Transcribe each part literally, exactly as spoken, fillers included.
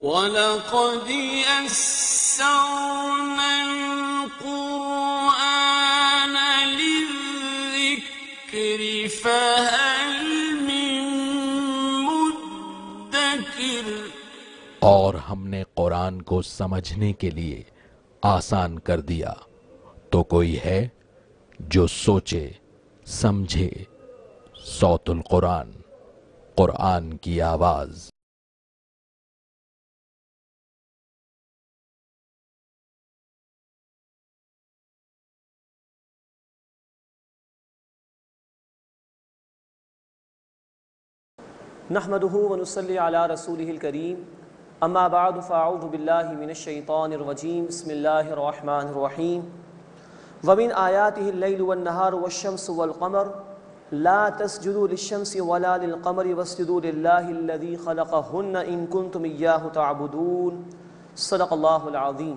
وَلَقَدْ يَسَّرْنَا الْقُرْآنَ لِلذِّكْرِ فَهَلْ مِن مُدَّكِرٍ۔ اور ہم نے قرآن کو سمجھنے کے لیے آسان کر دیا، تو کوئی ہے جو سوچے سمجھے۔ صوت القرآن، قرآن کی آواز۔ نحمده ونصلي على رسوله الكريم اما بعد فاعوذ بالله من الشيطان الرجيم بسم الله الرحمن الرحيم ومن آياته الليل والنهار والشمس والقمر لا تسجدوا للشمس ولا للقمر واسجدوا لله الذي خلقهن إن كنتم إياه تعبدون صدق الله العظيم۔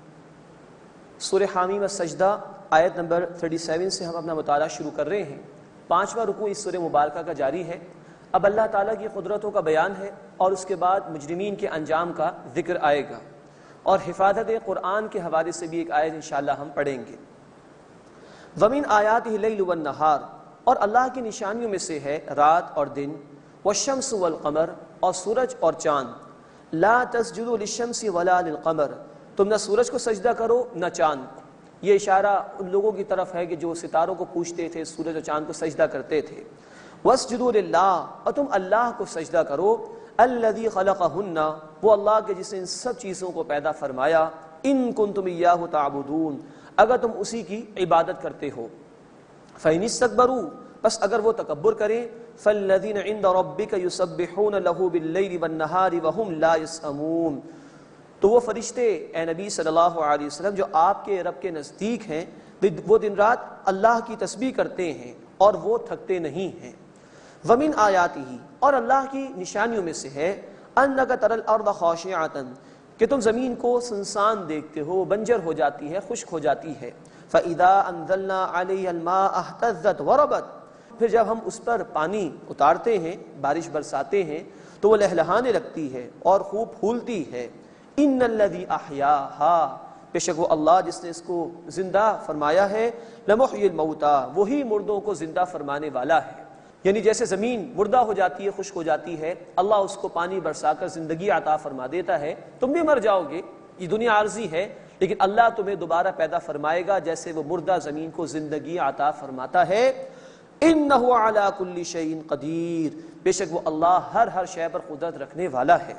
سورہ حامیم السجدہ آیت نمبر سینتیس سے ہم اپنا مطالعہ شروع کر رہے ہیں۔ پانچواں رکوع اس سورہ مبارکہ کا جاری ہے۔ اب اللہ تعالیٰ کی قدرتوں کا بیان ہے اور اس کے بعد مجرمین کے انجام کا ذکر آئے گا، اور حفاظت قرآن کے حوالے سے بھی ایک آیت انشاءاللہ ہم پڑھیں گے۔ وَمِنْ آیَاتِهِ اللَّيْلُ وَالنَّهَارُ، اور اللہ کی نشانیوں میں سے ہے رات اور دن، وَالشَّمْسُ وَالْقَمَرُ، اور سورج اور چاند۔ لَا تَسْجُدُوا لِلشَّمْسِ وَلَا لِلْقَمَرِ، تم نہ سورج کو سجدہ کرو نہ چاند کو۔ یہ اشارہ ان لوگوں کی طرف ہے کہ جو ستاروں کو پوجتے تھے، سورج اور چاند کو سجدہ کرتے تھے۔ وَاسْجُدُوا لِلَّهِ، اور تم اللہ کو سجدہ کرو، الَّذِي خَلَقَهُنَّ، وہ اللہ کے جس نے ان سب چیزوں کو پیدا فرمایا، إِن كُنتُمْ إِيَّاهُ تَعْبُدُونَ، اگر تم اسی کی عبادت کرتے ہو۔ فَإِنِ اسْتَكْبَرُوا، بس اگر وہ تکبر کریں، فَالَّذِينَ عِندَ رَبِّكَ يُسَبِّحُونَ لَهُ بِاللَّيْلِ وَالنَّهَارِ وَهُمْ لَا يَسْأَمُونَ، تو وہ فرشتے اے نبی صلی اللہ علیہ وسلم جو آپ کے رب کے نزدیک ہیں، وہ دن رات اللہ کی تسبیح کرتے ہیں اور وہ تھکتے نہیں ہیں۔ وَمِنْ آیَاتِهِ، اور اللہ کی نشانیوں میں سے ہے، أَنَّكَ تَرَى الْأَرْضَ خَاشِعَةً، کہ تم زمین کو سنسان دیکھتے ہو، بنجر ہو جاتی ہے، خشک ہو جاتی ہے۔ فَإِذَا أَنزَلْنَا عَلَيْهَا الْمَاءَ اهْتَزَّتْ وَرَبَتْ، پھر جب ہم اس پر پانی اتارتے ہیں، بارش برساتے ہیں، تو وہ لہلہانے لگتی ہے اور خوب پھولتی ہے۔ إِنَّ الَّذِي أَحْيَاهَا، بے شک وہ اللہ جس نے اس کو زندہ فرمایا ہے، لَمُحْيِي الْمَوْتَى، وہی مردوں کو زندہ فرمانے والا ہے۔ یعنی جیسے زمین مردہ ہو جاتی ہے، خشک ہو جاتی ہے، اللہ اس کو پانی برسا کر زندگی عطا فرما دیتا ہے۔ تم بھی مر جاؤ گے، یہ دنیا عارضی ہے، لیکن اللہ تمہیں دوبارہ پیدا فرمائے گا جیسے وہ مردہ زمین کو زندگی عطا فرماتا ہے۔ إِنَّهُ عَلَى كُلِّ شَيْءٍ قَدِيرٌ، بے شک وہ اللہ ہر ہر شے پر قدرت رکھنے والا ہے۔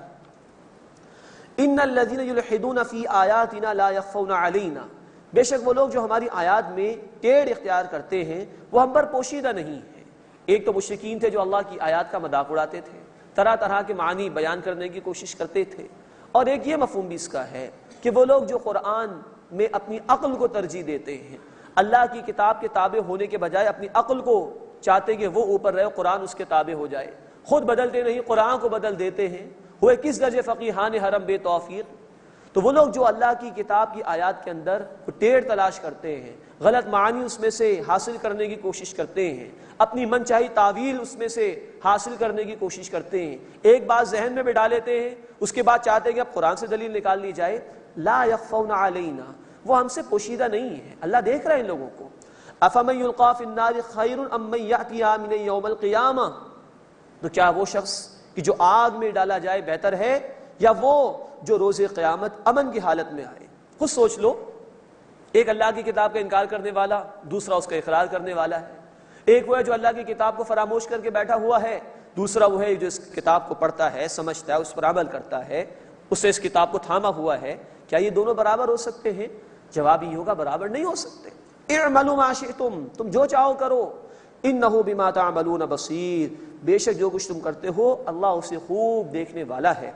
إِنَّ الَّذِينَ يُلْحِدُونَ فِي آيَاتِنَا لَا يَخْفَوْنَ عَلَيْنَا، بے شک وہ لوگ جو ہماری آیات میں ٹیڑھ اختیار کرتے ہیں وہ ہم پر پوشیدہ نہیں ہیں۔ ایک تو مشرکین تھے جو اللہ کی آیات کا مذاق اڑاتے تھے، طرح طرح کے معنی بیان کرنے کی کوشش کرتے تھے، اور ایک یہ مفہوم بھی اس کا ہے کہ وہ لوگ جو قرآن میں اپنی عقل کو ترجیح دیتے ہیں، اللہ کی کتاب کے تابع ہونے کے بجائے اپنی عقل کو چاہتے کہ وہ اوپر رہے، قرآن اس کے تابع ہو جائے، خود بدلتے نہیں قرآن کو بدل دیتے ہیں، ہوئے کس درجے فقیہان حرم بے توفیق۔ تو وہ لوگ جو اللہ کی کتاب کی آیات کے اندر ٹیڑھ تلاش کرتے ہیں، غلط معنی اس میں سے حاصل کرنے کی کوشش کرتے ہیں، اپنی من چاہی تعویل اس میں سے حاصل کرنے کی کوشش کرتے ہیں، ایک بات ذہن میں بٹھا لیتے ہیں، اس کے بعد چاہتے ہیں کہ اب قرآن سے دلیل نکال لی جائے۔ لا یخفون علینا، وہ ہم سے پوشیدہ نہیں ہے، اللہ دیکھ رہا ہے ان لوگوں کو۔ افمن یلقی فی النار خیر ام من یأتی آمنا یوم القیامہ، تو کیا وہ شخص کہ جو آگ میں ڈالا جائے بہتر ہے یا وہ جو روز قیامت امن کی حالت میں آئے؟ خود سوچ لو، ایک اللہ کی کتاب کا انکار کرنے والا، دوسرا اس کا اقرار کرنے والا ہے۔ ایک وہ ہے جو اللہ کی کتاب کو فراموش کر کے بیٹھا ہوا ہے، دوسرا وہ ہے جو اس کتاب کو پڑھتا ہے، سمجھتا ہے، اس پر عمل کرتا ہے، اس سے اس کتاب کو تھاما ہوا ہے۔ کیا یہ دونوں برابر ہو سکتے ہیں؟ جواب یہ ہوگا برابر نہیں ہو سکتے۔ اعملوا ما شئتم، تم جو چاہو کرو، انہ بما تعملون بصیر، بے شک جو کچھ تم کرتے ہو اللہ اسے خوب دیکھنے والا ہے۔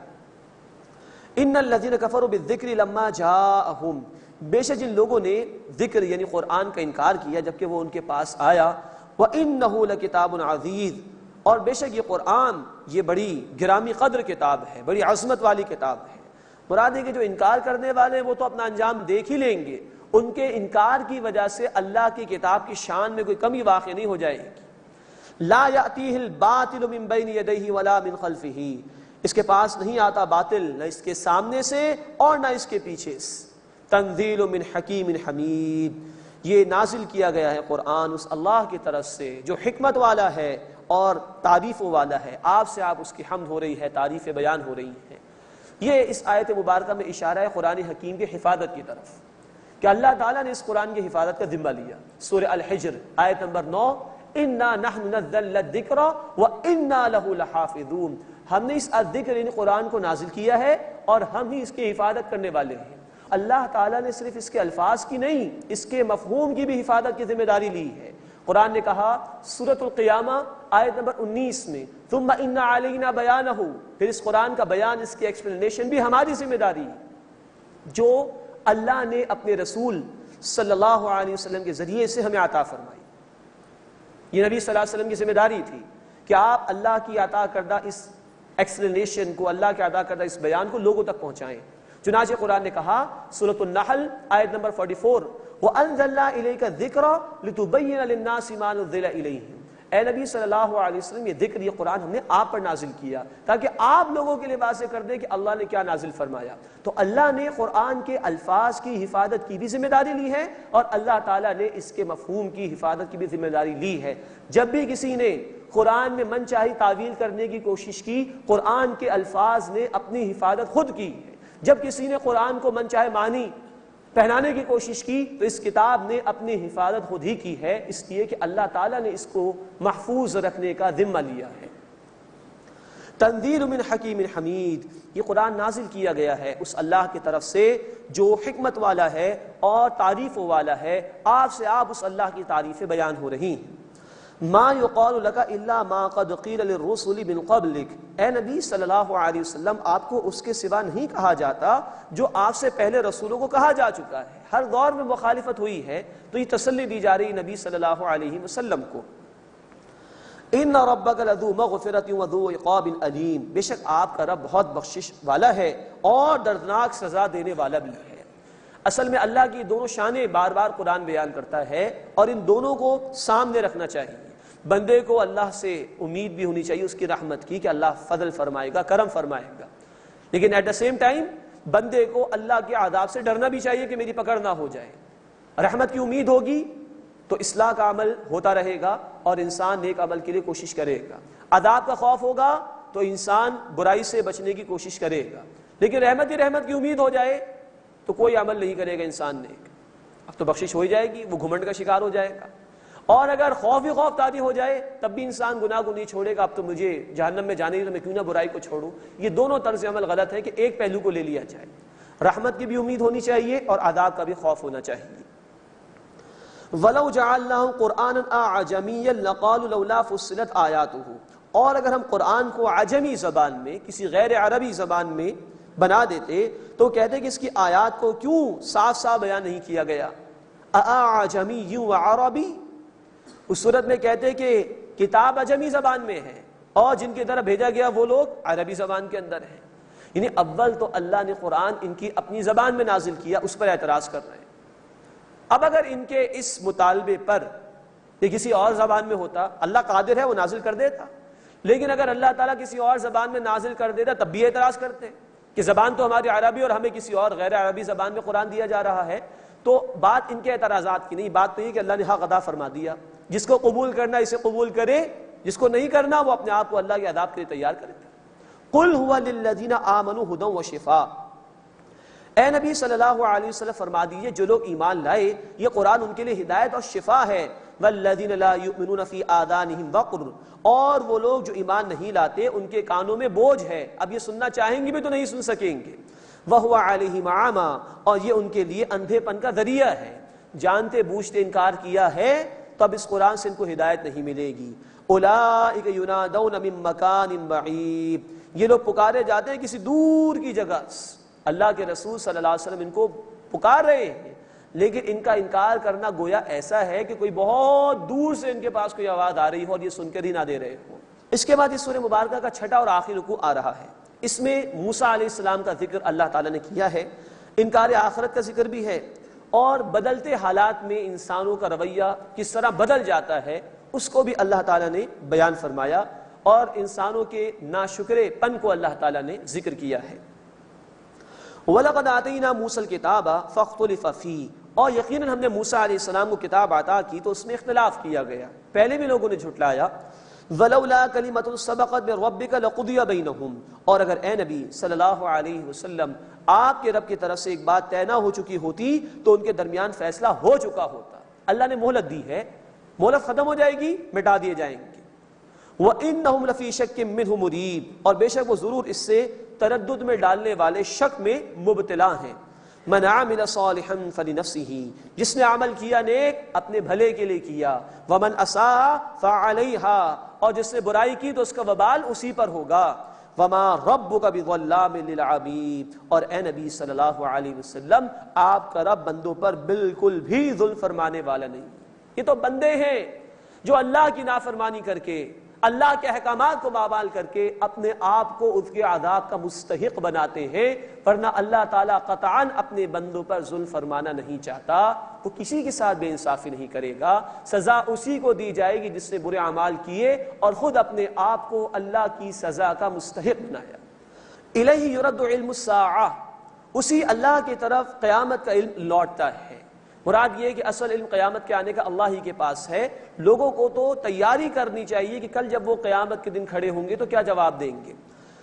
ان الذین کفروا بالذکر لما جاءہم، بے شک جن لوگوں نے ذکر یعنی قرآن کا انکار کیا جبکہ وہ ان کے پاس آیا، وَإِنَّهُ لَكِتَابٌ عَزِيزٌ، اور بے شک یہ قرآن یہ بڑی گرامی قدر کتاب ہے، بڑی عظمت والی کتاب ہے۔ مراد ہے کہ جو انکار کرنے والے ہیں وہ تو اپنا انجام دیکھ ہی لیں گے، ان کے انکار کی وجہ سے اللہ کی کتاب کی شان میں کوئی کمی واقع نہیں ہو جائے گی۔ لا یأتیہ الباطل من بین یدیہ ولا من خلفہ، اس کے پاس نہیں آتا باطل، نہ اس کے سامنے سے اور نہ اس کے پیچھے سے۔ تنزیل من حکیم حمید، یہ نازل کیا گیا ہے قرآن اس اللہ کی طرف سے جو حکمت والا ہے اور تعریفوں والا ہے۔ آپ سے آپ اس کی حمد ہو رہی ہے، تعریفیں بیان ہو رہی ہیں۔ یہ اس آیت مبارکہ میں اشارہ ہے قرآن حکیم کی حفاظت کی طرف کہ اللہ تعالیٰ نے اس قرآن کی حفاظت کا ذمہ لیا۔ سورہ الحجر آیت نمبر نو، اِنَّا نَحْنُ نَزَّلْنَا الذِّكْرَ وَإِنَّا لَهُ لَحَافِظُونَ، ہم نے اس الذکر یعنی قرآن کو نازل کیا ہے اور ہم ہی اس کی حفاظت کرنے والے ہیں۔ اللہ تعالیٰ نے صرف اس کے الفاظ کی نہیں، اس کے مفہوم کی بھی حفاظت کی ذمہ داری لی ہے۔ قرآن نے کہا سورۃ القیامہ آیت نمبر انیس میں، ثم ان علینا بیانہ، پھر اس قرآن کا بیان، اس کی ایکسپلینیشن بھی ہماری ذمہ داری ہے جو اللہ نے اپنے رسول صلی اللہ علیہ وسلم کے ذریعے سے ہمیں عطا فرمائی۔ یہ نبی صلی اللہ علیہ وسلم کی ذمہ داری تھی کہ آپ اللہ کی عطا کردہ اس ایکسپلینیشن کو، اللہ کے عطا کردہ اس بیان کو لوگوں تک پہنچائیں۔ چنانچہ قرآن نے کہا سورۃ النحل آیت نمبر چوالیس، وَأَنزَلْنَا إِلَيْكَ الذِّكْرَ لِتُبَيِّنَ لِلنَّاسِ مَا نُزِّلَ إِلَيْهِمْ، اے نبی صلی اللہ علیہ وسلم یہ ذکر، یہ قرآن ہم نے آپ پر نازل کیا تاکہ آپ لوگوں کے لیے واضح کر دیں کہ اللہ نے کیا نازل فرمایا۔ تو اللہ نے قرآن کے الفاظ کی حفاظت کی بھی ذمہ داری لی ہے اور اللہ تعالیٰ نے اس کے مفہوم کی حفاظت کی بھی ذمہ داری لی ہے۔ جب بھی کسی نے قرآن میں من چاہی تعویل کرنے کی کوشش کی، قرآن کے الفاظ نے اپنی حفاظت خود کی ہے۔ جب کسی نے قرآن کو من چاہے معنی پہنانے کی کوشش کی تو اس کتاب نے اپنی حفاظت خود ہی کی ہے، اس لیے کہ اللہ تعالیٰ نے اس کو محفوظ رکھنے کا ذمہ لیا ہے۔ تنزیل من حکیم حمید، یہ قرآن نازل کیا گیا ہے اس اللہ کی طرف سے جو حکمت والا ہے اور تعریفوں والا ہے۔ آپ سے آپ اس اللہ کی تعریفیں بیان ہو رہی ہیں۔ ما یقال لک الا ما قد قیل للرسل من قبلک، اے نبی صلی اللہ علیہ وسلم آپ کو اس کے سوا نہیں کہا جاتا جو آپ سے پہلے رسولوں کو کہا جا چکا ہے۔ ہر دور میں مخالفت ہوئی ہے تو یہ تسلی دی جا رہی نبی صلی اللہ علیہ وسلم کو۔ ان ربک لذو مغفرۃ وذو عقاب علیم، بے شک آپ کا رب بہت بخشش والا ہے اور دردناک سزا دینے والا بھی ہے۔ اصل میں اللہ کی دونوں شانیں بار بار قرآن بیان کرتا ہے اور ان دونوں کو سامنے رکھنا چاہیے۔ بندے کو اللہ سے امید بھی ہونی چاہیے اس کی رحمت کی کہ اللہ فضل فرمائے گا، کرم فرمائے گا، لیکن ایٹ دا سیم ٹائم بندے کو اللہ کے عذاب سے ڈرنا بھی چاہیے کہ میری پکڑ نہ ہو جائے۔ رحمت کی امید ہوگی تو اصلاح کا عمل ہوتا رہے گا اور انسان نیک عمل کے لیے کوشش کرے گا۔ عذاب کا خوف ہوگا تو انسان برائی سے بچنے کی کوشش کرے گا، لیکن رحمت ہی رحمت کی امید ہو جائے تو کوئی عمل نہیں کرے گا انسان نیک، اب تو بخشش ہو جائے گی، وہ گھمنڈ کا شکار ہو جائے گا۔ اور اگر خوف ہی خوف طاری ہو جائے تب بھی انسان گناہ کو نہیں چھوڑے گا، اب تو مجھے جہنم میں جانے ہی تو میں کیوں نہ برائی کو چھوڑوں۔ یہ دونوں طرز عمل غلط ہے کہ ایک پہلو کو لے لیا جائے، رحمت کی بھی امید ہونی چاہیے اور عذاب کا بھی خوف ہونا چاہیے۔ وَلَوْ جَعَلْنَاهُ قُرْآنًا أَعْجَمِيًّا لَقَالُوا لَوْلَا فُصِّلَتْ آيَاتُهُ، اور اگر ہم قرآن کو عجمی زبان میں، کسی غیر عربی زبان میں بنا دیتے تو کہتے کہ اس کی آیات کو کیوں صاف صاف بیان نہیں کیا گیا۔ أَعْجَمِيٌّ وَعَرَبِيٌّ، اس صورت میں کہتے کہ کتاب عجمی زبان میں ہے اور جن کی طرف بھیجا گیا وہ لوگ عربی زبان کے اندر ہیں۔ یعنی اول تو اللہ نے قرآن ان کی اپنی زبان میں نازل کیا، اس پر اعتراض کر رہے ہیں۔ اب اگر ان کے اس مطالبے پر یہ کسی اور زبان میں ہوتا، اللہ قادر ہے وہ نازل کر دیتا، لیکن اگر اللہ تعالیٰ کسی اور زبان میں نازل کر دیتا تب بھی اعتراض کرتے کہ زبان تو ہماری عربی اور ہمیں کسی اور غیر عربی زبان میں قرآن دیا جا رہا ہے۔ تو بات ان کے اعتراضات کی نہیں، بات تو یہ کہ اللہ نے حق ادا فرما دیا، جس کو قبول کرنا اسے قبول کرے، جس کو نہیں کرنا وہ اپنے آپ کو اللہ کے عذاب کے لیے تیار کرے۔ قُلْ هُوَ لِلَّذِينَ آمَنُوا هُدًى وَشِفَاءً، اے نبی صلی اللہ علیہ وسلم فرما دیجئے جو لوگ ایمان لائے یہ قرآن ان کے لیے ہدایت اور شفا ہے۔ وَالَّذِينَ لَا يُؤْمِنُونَ فِي آذَانِهِمْ وَقْرٌ، اور وہ لوگ جو ایمان نہیں لاتے ان کے کانوں میں بوجھ ہے، اب یہ سننا چاہیں گے بھی تو نہیں سن سکیں گے۔ وَهُوَ عَلَيْهِمْ عَامًا، اور یہ ان کے لیے اندھے پن کا ذریعہ ہے، جانتے بوجھتے انکار کیا ہے تو اب اس قرآن سے ان کو ہدایت نہیں ملے گی۔ اولئک ینادون من مکان بعید، یہ لوگ پکارے جاتے ہیں کسی دور کی جگہ سے۔ اللہ کے رسول صلی اللہ علیہ وسلم ان کو پکار رہے ہیں لیکن ان کا انکار کرنا گویا ایسا ہے کہ کوئی بہت دور سے ان کے پاس کوئی آواز آ رہی ہو اور یہ سن کر ہی نہ دے رہے ہو۔ اس کے بعد اس سورہ مبارکہ کا چھٹا اور آخری رکوع آ رہا ہے، اس میں موسیٰ علیہ السلام کا ذکر اللہ تعالیٰ نے کیا ہے، انکار آخرت کا ذکر بھی ہے اور بدلتے حالات میں انسانوں کا رویہ کس طرح بدل جاتا ہے اس کو بھی اللہ تعالیٰ نے بیان فرمایا۔ اور انسانوں کے ناشکرے پن کو اللہ تعالیٰ نے ذکر کیا ہے۔ وَلَقَدْ آتَيْنَا مُوسَى الْكِتَابَ فَاخْتُلِفَ فِيهِ، اور یقیناً ہم نے موسیٰ علیہ السلام کو کتاب عطا کی تو اس میں اختلاف کیا گیا، پہلے بھی لوگوں نے جھٹلایا۔ وَلَوْلَا كَلِمَةٌ سَبَقَتْ مِنْ رَبِّكَ لَقُضِيَ بَيْنَهُمْ، اور اگر اے نبی صلی اللہ علیہ وسلم آپ کے رب کی طرف سے ایک بات طے نہ ہو چکی ہوتی تو ان کے درمیان فیصلہ ہو چکا ہوتا۔ اللہ نے مہلت دی ہے، مہلت ختم ہو جائے گی، مٹا دیے جائیں گے۔ وَإِنَّهُمْ لَفِي شَكٍّ مِّنْهُ مُرِيبٍ، اور بے شک وہ ضرور اس سے تردد میں ڈالنے والے شک میں مبتلا ہیں۔ مَنْ عَمِلَ صَالِحًا فَلِنَفْسِهِ، جس نے عمل کیا نیک اپنے بھلے کے لیے کیا۔ وَمَنْ أَسَاءَ فَعَلَيْهَا، اور جس نے برائی کی تو اس کا وبال اسی پر ہوگا۔ وَمَا رَبُّكَ بِظَلَّامٍ لِّلْعَبِيدِ، اور اے نبی صلی اللہ علیہ وسلم آپ کا رب بندوں پر بالکل بھی ظلم فرمانے والا نہیں۔ یہ تو بندے ہیں جو اللہ کی نافرمانی کر کے، اللہ کے احکامات کو پامال کر کے اپنے آپ کو اس کے عذاب کا مستحق بناتے ہیں، ورنہ اللہ تعالیٰ قطعاً اپنے بندوں پر ظلم فرمانا نہیں چاہتا۔ وہ کسی کے ساتھ بے انصافی نہیں کرے گا، سزا اسی کو دی جائے گی جس نے برے اعمال کیے اور خود اپنے آپ کو اللہ کی سزا کا مستحق بنایا۔ الیہ یرد علم الساعہ، اسی اللہ کی طرف قیامت کا علم لوٹتا ہے۔ مراد یہ کہ اصل علم قیامت کے آنے کا اللہ ہی کے پاس ہے، لوگوں کو تو تیاری کرنی چاہیے کہ کل جب وہ قیامت کے دن کھڑے ہوں گے تو کیا جواب دیں گے۔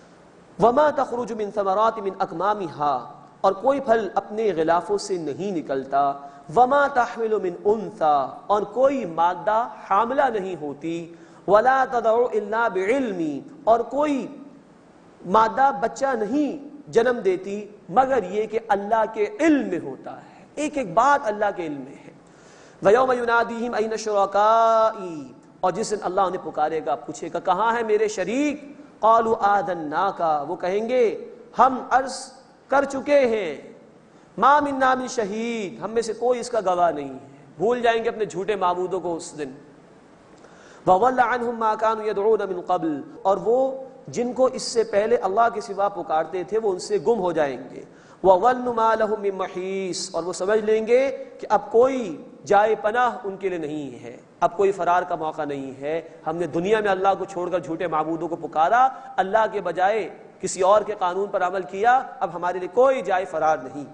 وما تخرج من ثمرات من اکمامها، اور کوئی پھل اپنے غلافوں سے نہیں نکلتا۔ وما تحمل من انثى، اور کوئی مادہ حاملہ نہیں ہوتی۔ ولا تضع الا بعلم، اور کوئی مادہ بچہ نہیں جنم دیتی مگر یہ کہ اللہ کے علم میں ہوتا ہے، ایک ایک بات اللہ کے علم میں ہے۔ وَيَوْمَ يُنَادِيهِمْ أَيْنَ شُرَكَائِي، اور جس دن اللہ انہیں پکارے گا، پوچھے گا کہاں ہے میرے شریک؟ قَالُوا آذَنَّاكَ، وہ کہیں گے ہم عرض کر چکے ہیں۔ مَا مِنَّا مِن شَهِيدٍ، ہم میں سے کوئی اس کا گواہ نہیں ہے۔ بھول جائیں گے اپنے جھوٹے معبودوں کو اس دن۔ وَضَلَّ عَنْهُمْ مَا كَانُوا يَدْعُونَ مِن قَبْلُ، اور وہ جن کو اس سے پہلے اللہ کے سوا پکارتے تھے وہ ان سے گم ہو جائیں گے۔ وَظَنُّوا مَا لَهُم مِّن مَّحِيصٍ، اور وہ سمجھ لیں گے کہ اب کوئی جائے پناہ ان کے لیے نہیں ہے، اب کوئی فرار کا موقع نہیں ہے۔ ہم نے دنیا میں اللہ کو چھوڑ کر جھوٹے معبودوں کو پکارا، اللہ کے بجائے کسی اور کے قانون پر عمل کیا، اب ہمارے لیے کوئی جائے فرار نہیں۔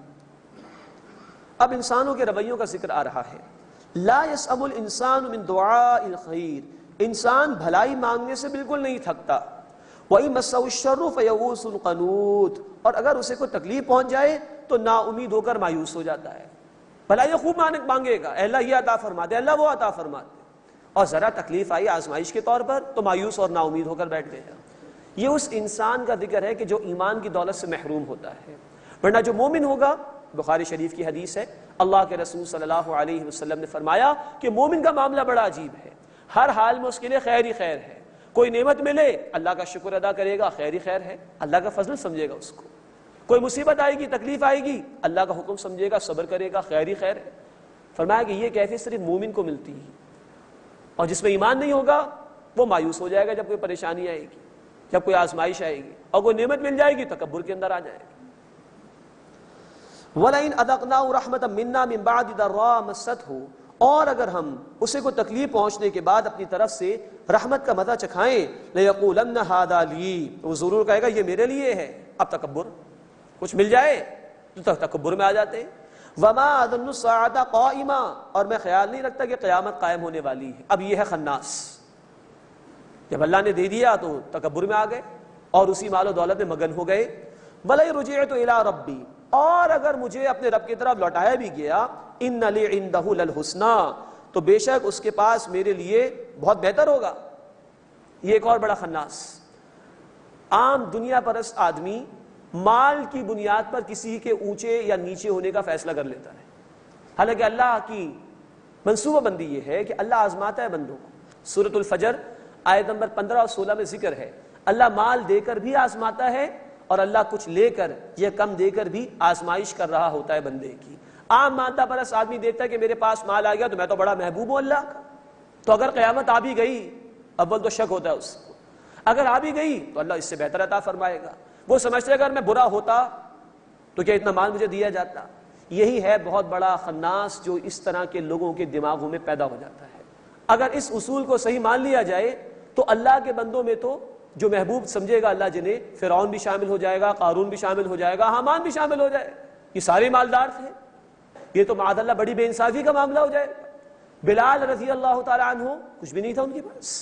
اب انسانوں کے رویوں کا ذکر آ رہا ہے۔ لا يسأم الانسان من دعاء الخیر، انسان بھلائی مانگنے سے بالکل نہیں تھکتا۔ وَإِن مَسَّهُ الشَّرُّ فَيَئُوسٌ قَنُوطٌ، اور اگر اسے کوئی تکلیف پہنچ جائے تو نا امید ہو کر مایوس ہو جاتا ہے۔ بھلائی خوب مانگے گا، اے اللہ یہ عطا فرما دے، اللہ وہ عطا فرما دے، اور ذرا تکلیف آئی آزمائش کے طور پر تو مایوس اور نا امید ہو کر بیٹھ گیا۔ یہ اس انسان کا ذکر ہے کہ جو ایمان کی دولت سے محروم ہوتا ہے، ورنہ جو مومن ہوگا، بخاری شریف کی حدیث ہے، اللہ کے رسول صلی اللہ علیہ وسلم نے فرمایا کہ مومن کا معاملہ بڑا عجیب ہے، ہر حال میں اس کے لیے خیر ہی خیر ہے۔ کوئی نعمت ملے اللہ کا شکر ادا کرے گا، خیر ہی خیر ہے، اللہ کا فضل سمجھے گا اس کو۔ کوئی مصیبت آئے گی، تکلیف آئے گی، اللہ کا حکم سمجھے گا، صبر کرے گا، خیر ہی خیر ہے۔ فرمایا کہ یہ کیفیت صرف مومن کو ملتی ہے، اور جس میں ایمان نہیں ہوگا وہ مایوس ہو جائے گا جب کوئی پریشانی آئے گی، جب کوئی آزمائش آئے گی، اور کوئی نعمت مل جائے گی تکبر کے اندر آ جائے گا۔ وَلَئِنْ أَذَقْنَاهُ رَحْمَةً مِنَّا مِن بَعْدِ ضَرَّاءٍ مَسَّتْهُ، اور اگر ہم اسے کوئی تکلیف پہنچنے کے بعد اپنی طرف سے رحمت کا مزہ چکھائیں، لَيَقُولَنَّ هَذَا لِي، وہ ضرور کہے گا یہ میرے لیے ہے۔ اب تکبر، کچھ مل جائے تو تکبر میں آ جاتے ہیں۔ وَمَا أَظُنُّ السَّاعَةَ قَائِمَةً، اور میں خیال نہیں رکھتا کہ قیامت قائم ہونے والی ہے۔ اب یہ ہے خناس، جب اللہ نے دے دیا تو تکبر میں آ گئے اور اسی مال و دولت میں مگن ہو گئے۔ وَلَئِن رُجِعْتُ إِلَىٰ رَبِّي، اور اگر مجھے اپنے رب کی طرف لوٹایا بھی گیا، إِنَّ لِي عِندَهُ لَلْحُسْنَىٰ، تو بے شک اس کے پاس میرے لیے بہت بہتر ہوگا۔ یہ ایک اور بڑا خناس، عام دنیا پرست آدمی مال کی بنیاد پر کسی کے اونچے یا نیچے ہونے کا فیصلہ کر لیتا ہے، حالانکہ اللہ کی منصوبہ بندی یہ ہے کہ اللہ آزماتا ہے بندوں کو۔ سورۃ الفجر آیت نمبر پندرہ اور سولہ میں ذکر ہے، اللہ مال دے کر بھی آزماتا ہے اور اللہ کچھ لے کر یا کم دے کر بھی آزمائش کر رہا ہوتا ہے بندے کی۔ عام مادہ پرست آدمی دیکھتا ہے کہ میرے پاس مال آ گیا تو میں تو بڑا محبوب ہوں اللہ کا، تو اگر قیامت آ بھی گئی اول تو شک ہوتا ہے اس کو، اگر آ بھی گئی تو اللہ اس سے بہتر عطا فرمائے گا۔ وہ سمجھتے اگر میں برا ہوتا تو کیا اتنا مال مجھے دیا جاتا۔ یہی ہے بہت بڑا خناس جو اس طرح کے لوگوں کے دماغوں میں پیدا ہو جاتا ہے۔ اگر اس اصول کو صحیح مان لیا جائے تو اللہ کے بندوں میں تو جو محبوب سمجھے گا اللہ جنہیں، فرعون بھی شامل ہو جائے گا، قارون بھی شامل ہو جائے گا، حامان بھی شامل ہو جائے گا، یہ سارے مالدار تھے، یہ تو معاذ اللہ بڑی بے انصافی کا معاملہ ہو جائے گا۔ بلال رضی اللہ تعالی عنہ کچھ بھی نہیں تھا ان کے پاس،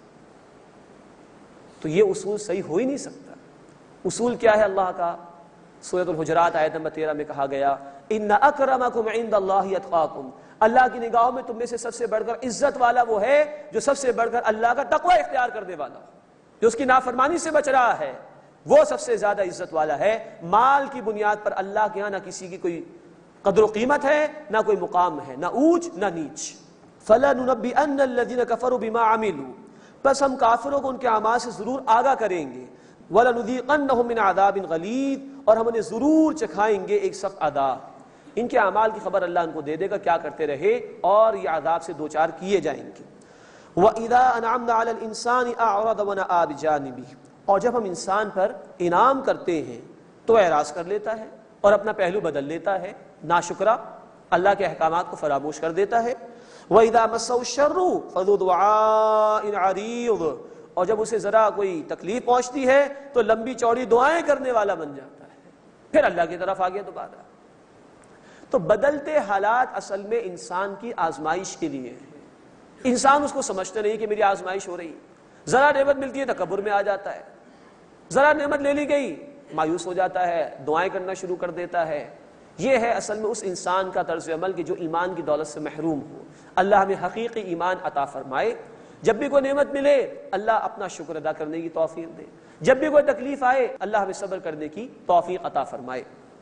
تو یہ اصول صحیح ہو ہی نہیں سکتا۔ اصول کیا ہے اللہ کا؟ سورۃ الحجرات آیت نمبر تیرہ میں کہا گیا ان اکرمکم عند اللہ اتقاکم، اللہ کی نگاہوں میں تم میں سے سب سے بڑھ کر عزت والا وہ ہے جو سب سے بڑھ کر اللہ کا تقوی اختیار کرنے والا ہو، جو اس کی نافرمانی سے بچ رہا ہے، وہ سب سے زیادہ عزت والا ہے۔ مال کی بنیاد پر اللہ کے ہاں نہ کسی کی کوئی قدر و قیمت ہے، نہ کوئی مقام ہے، نہ اونچ نہ نیچ۔ فَلَنُنَبِّئَنَّ الَّذِينَ كَفَرُوا بِمَا عَمِلُوا، پس ہم کافروں کو ان کے اعمال سے ضرور آگاہ کریں گے۔ وَلَنُذِيقَنَّهُم مِّنْ عَذَابٍ غَلِيظٍ، اور ہم انہیں ضرور چکھائیں گے ایک سخت عذاب۔ ان کے اعمال کی خبر اللہ ان کو دے دے گا کیا کرتے رہے، اور یہ عذاب سے دوچار کیے جائیں گے۔ وَإِذَا أَنْعَمْنَا عَلَى الْإِنسَانِ أَعْرَضَ وَنَأَىٰ بِجَانِبِهِ، اور جب ہم انسان پر انعام کرتے ہیں تو اعراض کر لیتا ہے اور اپنا پہلو بدل لیتا ہے، ناشکرا اللہ کے احکامات کو فراموش کر دیتا ہے۔ وَإِذَا مَسَّهُ الشَّرُّ فَذُو دُعَاءٍ عَرِيضٍ، اور جب اسے ذرا کوئی تکلیف پہنچتی ہے تو لمبی چوڑی دعائیں کرنے والا بن جاتا ہے، پھر اللہ کی طرف آ گیا دوبارہ۔ تو بدلتے حالات اصل میں انسان کی آزمائش کے لیے ہے، انسان اس کو سمجھتا نہیں کہ میری آزمائش ہو رہی، ذرا نعمت ملتی ہے تکبر میں آ جاتا ہے، ذرا نعمت لے لی گئی مایوس ہو جاتا ہے، دعائیں کرنا شروع کر دیتا ہے۔ یہ ہے اصل میں اس انسان کا طرز عمل کہ جو ایمان کی دولت سے محروم ہو۔ اللہ ہمیں حقیقی ایمان عطا فرمائے، جب بھی کوئی نعمت ملے اللہ اپنا شکر ادا کرنے کی توفیق دے، جب بھی کوئی تکلیف آئے اللہ ہمیں صبر کرنے کی توفیق عطا فرمائے۔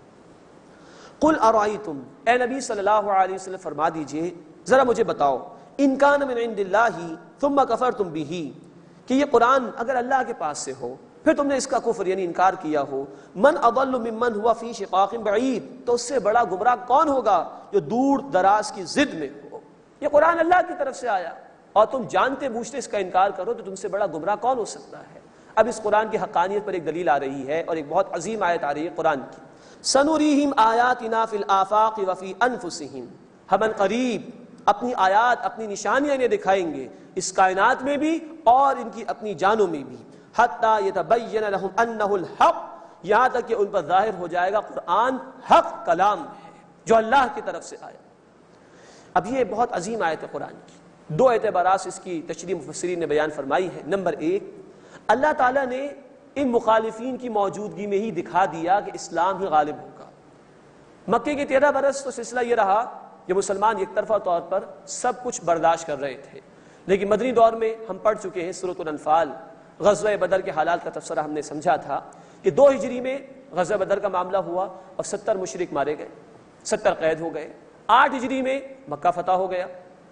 قل ارائیتم، اے نبی صلی اللہ علیہ وسلم فرما دیجئے ذرا مجھے بتاؤ، ان کان من عند اللہ ثم کفرتم بہ، کہ یہ قرآن اگر اللہ کے پاس سے ہو پھر تم نے اس کا کفر یعنی انکار کیا ہو، من اضل ممن هو فی شقاق بعید، تو اس سے بڑا گمراہ کون ہوگا جو دور دراز کی ضد میں ہو۔ یہ قرآن اللہ کی طرف سے آیا اور تم جانتے بوجھتے اس کا انکار کرو تو تم سے بڑا گمراہ کون ہو سکتا ہے۔ اب اس قرآن کی حقانیت پر ایک دلیل آ رہی ہے اور ایک بہت عظیم آیت آ رہی ہے قرآن کی، سنریہم آیاتنا فی الآفاق وفی انفسہم، ہم ان قریب اپنی آیات اپنی نشانیاں انہیں دکھائیں گے اس کائنات میں بھی اور ان کی اپنی جانوں میں بھی، حتی یتبین لہم انہ الحق، یہاں تک کہ ان پر ظاہر ہو جائے گا قرآن حق کلام ہے جو اللہ کی طرف سے آیا۔ اب یہ بہت عظیم آیت ہے قرآن کی، دو اعتبارات سے اس کی تشریح مفسرین نے بیان فرمائی ہے۔ نمبر ایک، اللہ تعالیٰ نے ان مخالفین کی موجودگی میں ہی دکھا دیا کہ اسلام ہی غالب ہوگا۔ مکے کے تیرہ برس تو سلسلہ یہ رہا کہ مسلمان یک طرفہ طور پر سب کچھ برداشت کر رہے تھے، لیکن مدنی دور میں ہم پڑھ چکے ہیں سورۃ الانفال، غزوہ بدر کے حالات کا تبصرہ ہم نے سمجھا تھا کہ دو ہجری میں غزوہ بدر کا معاملہ ہوا اور ستر مشرک مارے گئے، ستر قید ہو گئے۔ آٹھ ہجری میں مکہ فتح ہو گیا۔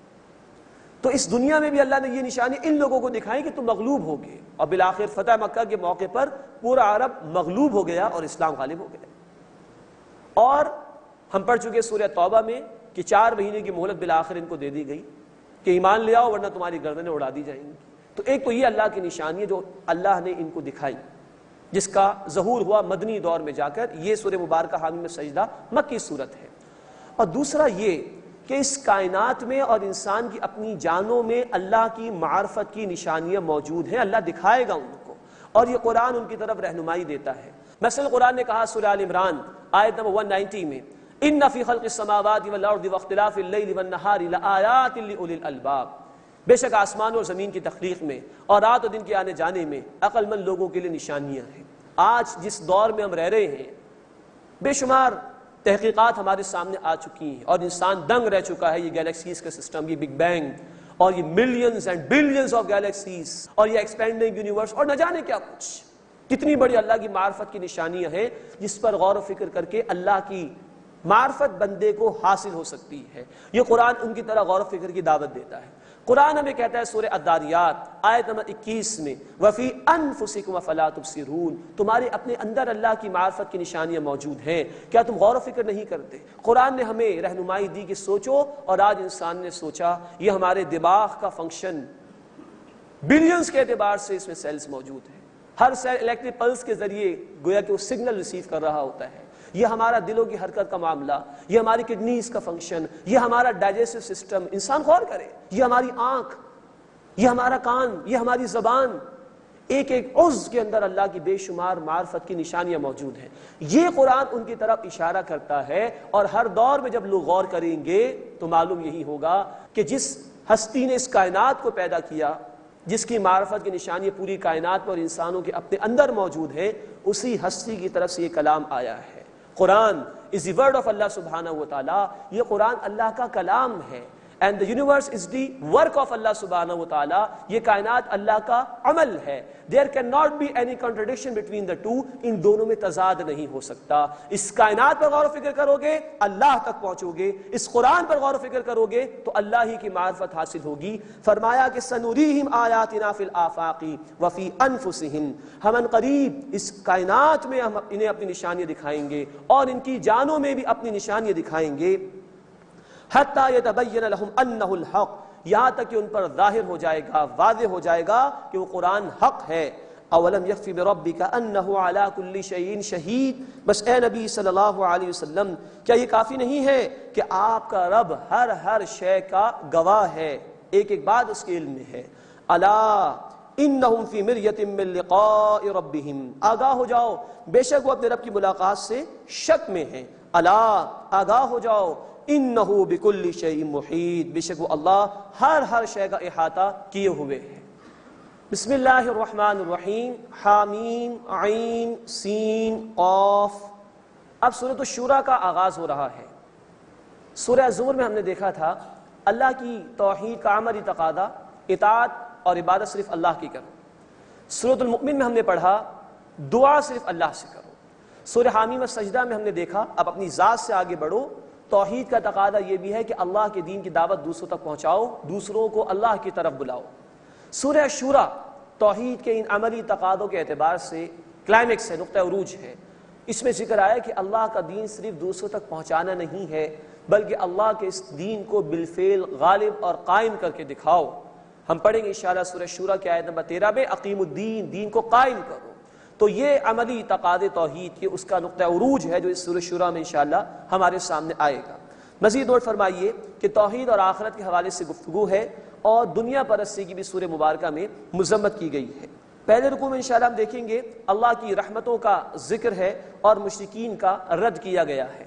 تو اس دنیا میں بھی اللہ نے یہ نشانی ان لوگوں کو دکھائی کہ تم مغلوب ہو گئے، اور بالآخر فتح مکہ کے موقع پر پورا عرب مغلوب ہو گیا اور اسلام غالب ہو گیا۔ اور ہم پڑھ چکے سورہ توبہ میں کہ چار مہینے کی مہلت بالآخر ان کو دے دی گئی کہ ایمان لے آؤ ورنہ تمہاری گردنیں اڑا دی جائیں گی۔ تو ایک تو یہ اللہ کی نشانی ہے جو اللہ نے ان کو دکھائی، جس کا ظہور ہوا مدنی دور میں جا کر، یہ سورہ مبارکہ حامیم میں سجدہ مکی صورت ہے۔ اور دوسرا یہ کہ اس کائنات میں اور انسان کی اپنی جانوں میں اللہ کی معرفت کی نشانیاں موجود ہیں، اللہ دکھائے گا ان کو، اور یہ قرآن ان کی طرف رہنمائی دیتا ہے۔ مثلا قرآن نے کہا سورہ آل عمران آیت نمبر ایک سو نوے میں، ان فی خلق السماوات والارض واختلاف اللیل والنہار لآیات لأولی الالباب، بے شک آسمان اور زمین کی تخلیق میں اور رات و دن کے آنے جانے میں عقل مند لوگوں کے لیے نشانیاں ہیں۔ آج جس دور میں ہم رہ رہے ہیں بے شمار تحقیقات ہمارے سامنے آ چکی ہیں اور انسان دنگ رہ چکا ہے، یہ گیلیکسیز کا سسٹم، یہ بگ بینگ اور یہ millions and billions of galaxies اور یہ ایکسپینڈنگ یونیورس اور نہ جانے کیا کچھ، کتنی بڑی اللہ کی معرفت کی نشانیاں ہیں جس پر غور و فکر کر کے اللہ کی معرفت بندے کو حاصل ہو سکتی ہے۔ یہ قرآن ان کی طرح غور و فکر کی دعوت دیتا ہے۔ قرآن ہمیں کہتا ہے سورہ الذاریات آیت نمبر اکیس میں، وَفِي أَنفُسِكُمْ أَفَلَا تُبْصِرُونَ، تمہارے اپنے اندر اللہ کی معرفت کی نشانیاں موجود ہیں، کیا تم غور و فکر نہیں کرتے؟ قرآن نے ہمیں رہنمائی دی کہ سوچو، اور آج انسان نے سوچا، یہ ہمارے دماغ کا فنکشن بلینز کے اعتبار سے اس میں سیلز موجود ہیں، ہر سیل الیکٹرک پلس کے ذریعے گویا کہ وہ سگنل ریسیو کر رہا ہوتا ہے۔ یہ ہمارا دلوں کی حرکت کا معاملہ، یہ ہماری کڈنیز کا فنکشن، یہ ہمارا ڈائجسٹو سسٹم، انسان غور کرے، یہ ہماری آنکھ، یہ ہمارا کان، یہ ہماری زبان، ایک ایک عضو کے اندر اللہ کی بے شمار معرفت کی نشانیاں موجود ہیں. یہ قرآن ان کی طرف اشارہ کرتا ہے. اور ہر دور میں جب لوگ غور کریں گے تو معلوم یہی ہوگا کہ جس ہستی نے اس کائنات کو پیدا کیا، جس کی معرفت کی نشانی پوری کائنات میں اور انسانوں کے اپنے اندر موجود ہے، اسی ہستی کی طرف سے یہ کلام آیا ہے. قرآن is the word of Allah subhanahu wa ta'ala. یہ قرآن اللہ کا کلام ہے. And the universe is the work of Allah subhanahu wa ta'ala. یہ کائنات اللہ کا عمل ہے. There cannot be any contradiction between the two. ان دونوں میں تضاد نہیں ہو سکتا. اس کائنات پر غور و فکر کرو گے اللہ تک پہنچو گے، اس قرآن پر غور و فکر کرو گے تو اللہ ہی کی معرفت حاصل ہوگی. فرمایا کہ سنوریہم آیاتنا فی الآفاق وفی انفسہم، ہم ان قریب اس کائنات میں ہم انہیں اپنی نشانیاں دکھائیں گے اور ان کی جانوں میں بھی اپنی نشانیاں دکھائیں گے. حتیٰ یتبین لہم انہ الحق، یہاں تک کہ ان پر ظاہر ہو جائے گا، واضح ہو جائے گا کہ وہ قرآن حق ہے. اولم یکفی بربک انہ علی کل شیء شہید، بس اے نبی صلی اللہ علیہ وسلم کیا یہ کافی نہیں ہے کہ آپ کا رب ہر ہر شے کا گواہ ہے، ایک ایک بات اس کے علم میں ہے. الا انہم فی مریۃ من لقاء ربہم، آگاہ ہو جاؤ بے شک وہ اپنے رب کی ملاقات سے شک میں ہیں. الا آگاہ ہو جاؤ انہو بکل شیء محیط، بے شک وہ اللہ ہر ہر شے کا احاطہ کیے ہوئے ہے. بسم اللہ الرحمن الرحیم. حامیم عین سین قاف. اب سورۃ الشورى کا آغاز ہو رہا ہے. سورہ زمر میں ہم نے دیکھا تھا اللہ کی توحید کا عملی تقاضا، اطاعت اور عبادت صرف اللہ کی کرو. سورۃ المؤمن میں ہم نے پڑھا دعا صرف اللہ سے کرو. سورہ حامیم السجدہ میں ہم نے دیکھا اب اپنی ذات سے آگے بڑھو. توحید کا تقاضا یہ بھی ہے کہ اللہ کے دین کی دعوت دوسروں تک پہنچاؤ، دوسروں کو اللہ کی طرف بلاؤ. سورہ شورى توحید کے ان عملی تقاضوں کے اعتبار سے کلائمیکس ہے، نقطہ عروج ہے. اس میں ذکر آیا کہ اللہ کا دین صرف دوسروں تک پہنچانا نہیں ہے بلکہ اللہ کے اس دین کو بالفعل غالب اور قائم کر کے دکھاؤ. ہم پڑھیں گے انشاءاللہ سورہ شورى کی آیت نمبر تیرہ میں اقیم الدین، دین کو قائم کرو. تو یہ عملی تقاضے توحید کے اس کا نقطہ عروج ہے جو اس سورہ شورى میں انشاءاللہ ہمارے سامنے آئے گا. مزید نوٹ فرمائیے کہ توحید اور آخرت کے حوالے سے گفتگو ہے اور دنیا پرستی کی بھی سورہ مبارکہ میں مذمت کی گئی ہے. پہلے رکوع میں انشاءاللہ ہم دیکھیں گے اللہ کی رحمتوں کا ذکر ہے اور مشرکین کا رد کیا گیا ہے.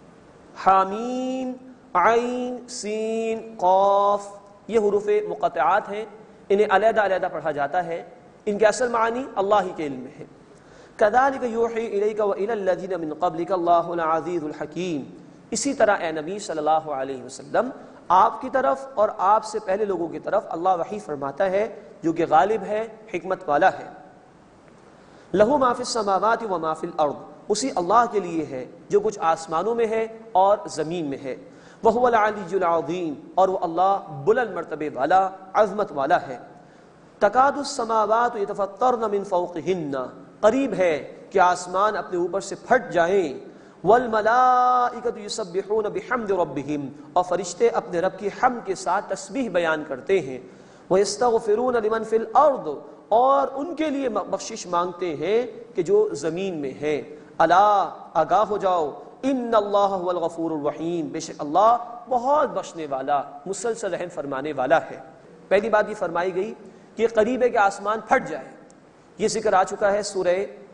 حامیم عین سین قاف، یہ حروف مقطعات ہیں، انہیں علیحدہ علیحدہ پڑھا جاتا ہے. ان کے اصل معنی اللہ ہی کے علم میں ہے. کذالک یوحی الیک والی الذین من قبلک اللہ العزیز الحکیم. اسی طرح اے نبی صلی اللہ علیہ وسلم آپ کی طرف اور آپ سے پہلے لوگوں کی طرف اللہ وحی فرماتا ہے جو کہ غالب ہے، حکمت والا ہے. لہ ما فی السماوات و ما فی الارض، اسی اللہ کے لیے ہے جو کچھ آسمانوں میں ہے اور زمین میں ہے. وہو العلی العظیم، اور وہ اللہ بلند مرتبے والا، عظمت والا ہے. تکاد السماوات یتفطرن من فوقہن، قریب ہے کہ آسمان اپنے اوپر سے پھٹ جائیں. والملائکۃ یسبحون بحمد ربہم، اور فرشتے اپنے رب کی حمد کے ساتھ تسبیح بیان کرتے ہیں. ویستغفرون لمن فی الارض، اور ان کے لیے بخشش مانگتے ہیں کہ جو زمین میں ہے. الا آگاہ ہو جاؤ ان اللہ هو الغفور الرحیم، بے شک اللہ بہت بخشنے والا، مسلسل رحم فرمانے والا ہے. پہلی بات یہ فرمائی گئی کہ قریب ہے کہ آسمان پھٹ جائے. یہ ذکر آ چکا ہے سورہ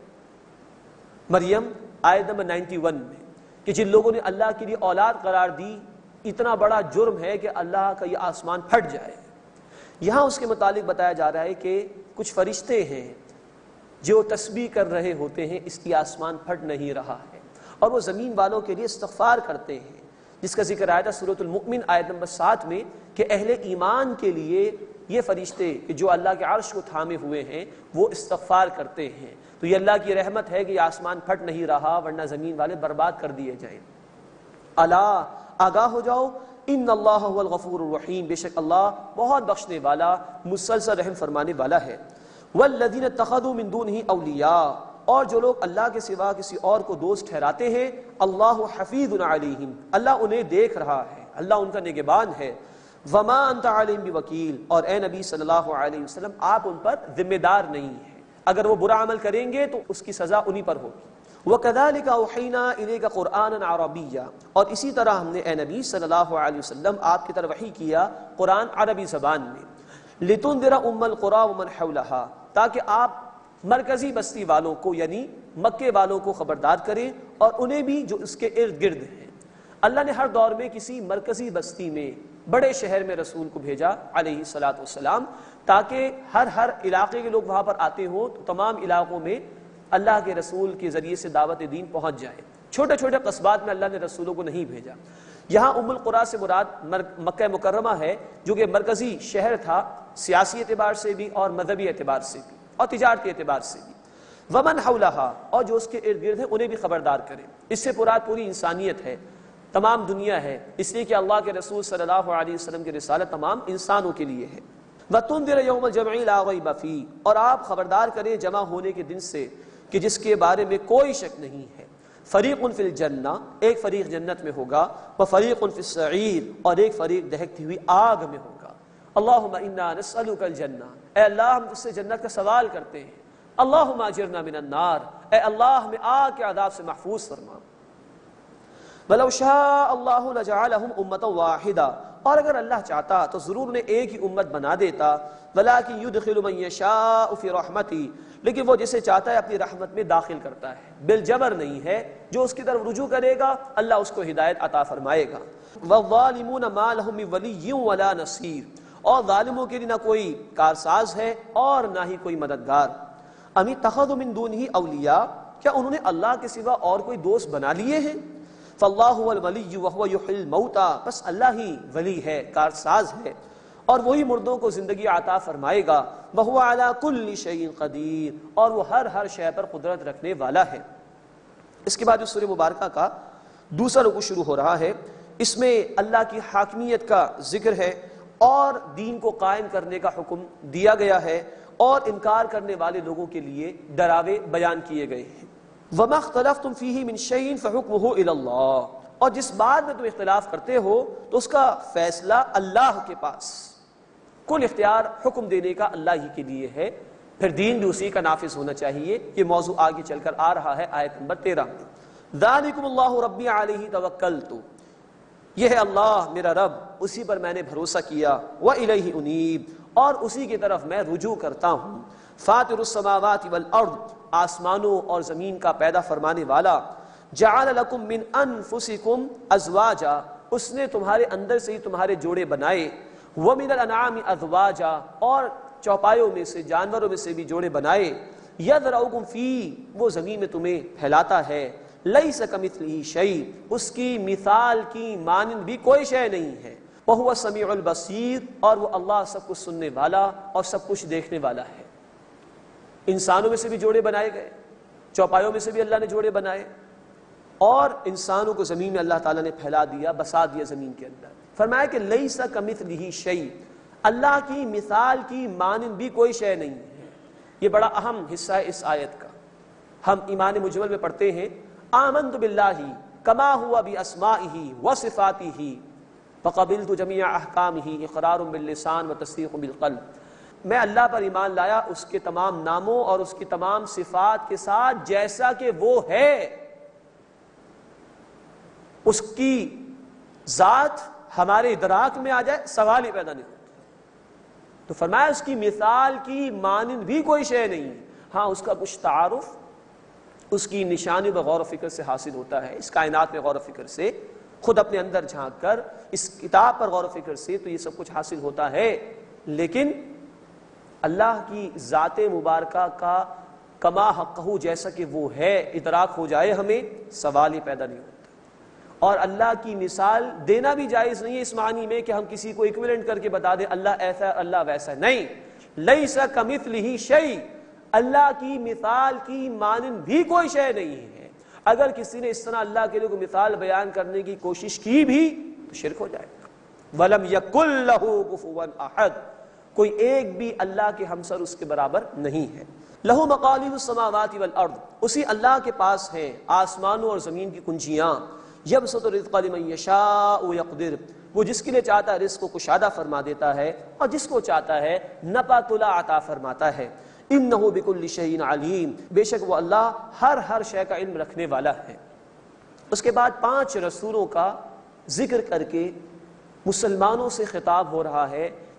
مریم آیت نمبر نائنٹی ون میں کہ جن لوگوں نے اللہ کے لیے اولاد قرار دی اتنا بڑا جرم ہے کہ اللہ کا یہ آسمان پھٹ جائے. یہاں اس کے متعلق بتایا جا رہا ہے کہ کچھ فرشتے ہیں جو تسبیح کر رہے ہوتے ہیں اس کی آسمان پھٹ نہیں رہا ہے، اور وہ زمین والوں کے لیے استغفار کرتے ہیں، جس کا ذکر آیا تھا سورۃ المؤمن آیت نمبر سات میں کہ اہل ایمان کے لیے یہ فرشتے کہ جو اللہ کے عرش کو تھامے ہوئے ہیں وہ استغفار کرتے ہیں. تو یہ اللہ کی رحمت ہے کہ یہ آسمان پھٹ نہیں رہا ورنہ زمین والے برباد کر دیے جائیں. الا آگاہ ہو جاؤ ان اللہ هو الغفور الرحیم، بے شک اللہ بہت بخشنے والا، مسلسل رحم فرمانے والا ہے. والذین اتخذوا من دونہ اولیاء، اور جو لوگ اللہ کے سوا کسی اور کو دوست ٹھہراتے ہیں، اللہ حفیظ علیہم، اللہ انہیں دیکھ رہا ہے، اللہ ان کا نگہبان ہے. وما انت علیہم بوکیل، اور اے نبی صلی اللہ علیہ وسلم آپ ان پر ذمہ دار نہیں ہیں، اگر وہ برا عمل کریں گے تو اس کی سزا انہی پر ہوگی. وَكَذَلِكَ أَوْحَيْنَا إِلَيْكَ قُرْآنًا عَرَبِيًّا، اور اسی طرح ہم نے اے نبی صلی اللہ علیہ وسلم آپ کی طرف وحی کیا قرآن عربی زبان میں. لِتُنذِرَ أُمَّ الْقُرَىٰ وَمَنْ حَوْلَهَا، تاکہ آپ مرکزی بستی والوں کو یعنی مکے والوں کو خبردار کریں اور انہیں بھی جو اس کے ارد گرد ہیں۔ اللہ نے ہر دور میں کسی مرکزی بستی میں بڑے شہر میں رسول کو بھیجا علیہ الصلاۃ والسلام، تاکہ ہر ہر علاقے کے لوگ وہاں پر آتے ہوں تو تمام علاقوں میں اللہ کے رسول کے ذریعے سے دعوت دین پہنچ جائے۔ چھوٹے چھوٹے قصبات میں اللہ نے رسولوں کو نہیں بھیجا۔ یہاں ام القریٰ سے مراد مکہ مکرمہ ہے، جو کہ مرکزی شہر تھا سیاسی اعتبار سے بھی اور مذہبی اعتبار سے بھی اور تجارتی اعتبار سے بھی۔ ومن حولہا، اور جو اس کے ارد گرد ہیں انہیں بھی خبردار کریں۔ اس سے مراد پوری انسانیت ہے، تمام دنیا ہے، اس لیے کہ اللہ کے رسول صلی اللہ علیہ وسلم کی رسالت تمام انسانوں کے لیے ہے۔ وَتُنذِرَ يَوْمَ الْجَمْعِ لَا رَيْبَ فِيهِ، اور آپ خبردار کریں جمع ہونے کے دن سے کہ جس کے بارے میں کوئی شک نہیں ہے۔ فریق فی الجنہ، ایک فریق جنت میں ہوگا، وفریق فی السعیر، اور ایک فریق دہکتی ہوئی آگ میں ہوگا۔ اللہم انا نسألک الجنہ، اے اللہ ہم تجھ سے جنت کا سوال کرتے ہیں۔ اللہم اجرنا من النار، اے اللہ ہمیں آگ کے عذاب سے محفوظ فرما۔ وَلَوْ شَاءَ اللَّهُ لَجَعَلَهُمْ أُمَّةً وَاحِدَةً، اور اگر اللہ چاہتا تو ضرور انہیں ایک ہی امت بنا دیتا۔ وَلَٰكِن يُدْخِلُ مَن يَشَاءُ فِي رَحْمَتِهِ، لیکن وہ جسے چاہتا ہے اپنی رحمت میں داخل کرتا ہے، بالجبر نہیں ہے۔ جو اس کی طرف رجوع کرے گا اللہ اس کو ہدایت عطا فرمائے گا۔ وَالظَّالِمُونَ مَا لَهُم مِّن وَلِيٍّ وَلَا نَصِيرٍ، اور ظالموں کے لیے نہ کوئی کارساز ہے اور نہ ہی کوئی مددگار۔ أَمِ اتَّخَذُوا مِن دُونِهِ أَوْلِيَاءَ، کیا انہوں نے اللہ کے سوا اور کوئی دوست بنا لیے ہیں؟ فاللہ هو الولی وهو یحیی الموتى، بس اللہ ہی ولی ہے، کارساز ہے، اور وہی مردوں کو زندگی عطا فرمائے گا۔ وهو علی کل شیء قدیر، اور وہ ہر ہر شے پر قدرت رکھنے والا ہے۔ اس کے بعد اس سورہ مبارکہ کا دوسرا رکوع شروع ہو رہا ہے۔ اس میں اللہ کی حاکمیت کا ذکر ہے اور دین کو قائم کرنے کا حکم دیا گیا ہے، اور انکار کرنے والے لوگوں کے لیے ڈراوے بیان کیے گئے ہیں۔ وَمَا اخْتَلَفْتُمْ فِيهِ مِنْ شَيْءٍ فَحُكْمُهُ إِلَى اللَّهِ، اور جس بات میں تم اختلاف کرتے ہو تو اس کا فیصلہ اللہ کے پاس، کل اختیار حکم دینے کا اللہ ہی کے لیے ہے، پھر دین بھی اسی کا نافذ ہونا چاہیے۔ یہ موضوع آگے چل کر آ رہا ہے آیت نمبر تیرہ میں۔ ذَلِكُمُ اللَّهُ رَبِّي عَلَيْهِ تَوَكَّلْتُ، یہ ہے اللہ میرا رب، اسی پر میں نے بھروسہ کیا۔ وَإِلَيْهِ أُنِيبُ، اور اسی کی طرف میں رجوع کرتا ہوں۔ فاطر السماوات والارض، آسمانوں اور زمین کا پیدا فرمانے والا۔ جعل لکم من انفسکم ازواجا، اس نے تمہارے اندر سے ہی تمہارے جوڑے بنائے۔ ومن الانعام ازواجا، اور چوپایوں میں سے جانوروں میں سے بھی جوڑے بنائے۔ یذرؤکم فی، وہ زمین میں تمہیں پھیلاتا ہے۔ لیس کمثلہ شیء، اس کی مثال کی مانند بھی کوئی شے نہیں ہے۔ وہو السمیع البصیر، اور وہ اللہ سب کچھ سننے والا اور سب کچھ دیکھنے والا ہے۔ انسانوں میں سے بھی جوڑے بنائے گئے، چوپایوں میں سے بھی اللہ نے جوڑے بنائے، اور انسانوں کو زمین میں اللہ تعالیٰ نے پھیلا دیا، بسا دیا زمین کے اندر۔ فرمایا کہ لیس کمثلہ شیء، اللہ کی مثال کی مانند بھی کوئی شے نہیں ہے۔ یہ بڑا اہم حصہ ہے اس آیت کا۔ ہم ایمان مجمل میں پڑھتے ہیں آمنت باللہ کما ہوا باسمائہ وصفاتہ فقبلت جمیع احکامہ اقرار باللسان وتصدیق بالقلب، میں اللہ پر ایمان لایا اس کے تمام ناموں اور اس کی تمام صفات کے ساتھ جیسا کہ وہ ہے۔ اس کی ذات ہمارے ادراک میں آ جائے سوال ہی پیدا نہیں ہوتا۔ تو فرمایا اس کی مثال کی مانند بھی کوئی شے نہیں ہے۔ ہاں اس کا کچھ تعارف اس کی نشانی پر غور و فکر سے حاصل ہوتا ہے، اس کائنات میں غور و فکر سے، خود اپنے اندر جھانک کر، اس کتاب پر غور و فکر سے تو یہ سب کچھ حاصل ہوتا ہے، لیکن اللہ کی ذات مبارکہ کا کما حقہ جیسا کہ وہ ہے ادراک ہو جائے ہمیں، سوال ہی پیدا نہیں ہوتا۔ اور اللہ کی مثال دینا بھی جائز نہیں ہے اس معنی میں کہ ہم کسی کو ایکویلنٹ کر کے بتا دیں اللہ ایسا ہے اللہ ویسا ہے، نہیں۔ لیس کمثلہ شیء، اللہ کی مثال کی مانند بھی کوئی شے نہیں ہے۔ اگر کسی نے اس طرح اللہ کے لیے کوئی مثال بیان کرنے کی کوشش کی بھی تو شرک ہو جائے گا۔ وَلَمْ يَكُنْ لَهُ كُفُوًا أَحَدٌ، کوئی ایک بھی اللہ کے ہمسر اس کے برابر نہیں ہے۔ لَهُ مَقَالِيدُ السَّمَاوَاتِ وَالْأَرْضِ، اسی اللہ کے پاس ہیں آسمانوں اور زمین کی کنجیاں۔ يَبْسُطُ الرِّزْقَ لِمَن يَشَاءُ وَيَقْدِرُ، وہ جس کے لیے چاہتا ہے رزق کو کشادہ فرما دیتا ہے اور جس کو چاہتا ہے نپا تلا عطا فرماتا ہے۔ انہ بکل شیء علیم، بے شک وہ اللہ ہر ہر شے کا علم رکھنے والا ہے۔ اس کے بعد پانچ رسولوں کا ذکر کر کے مسلمانوں سے خطاب ہو رہا ہے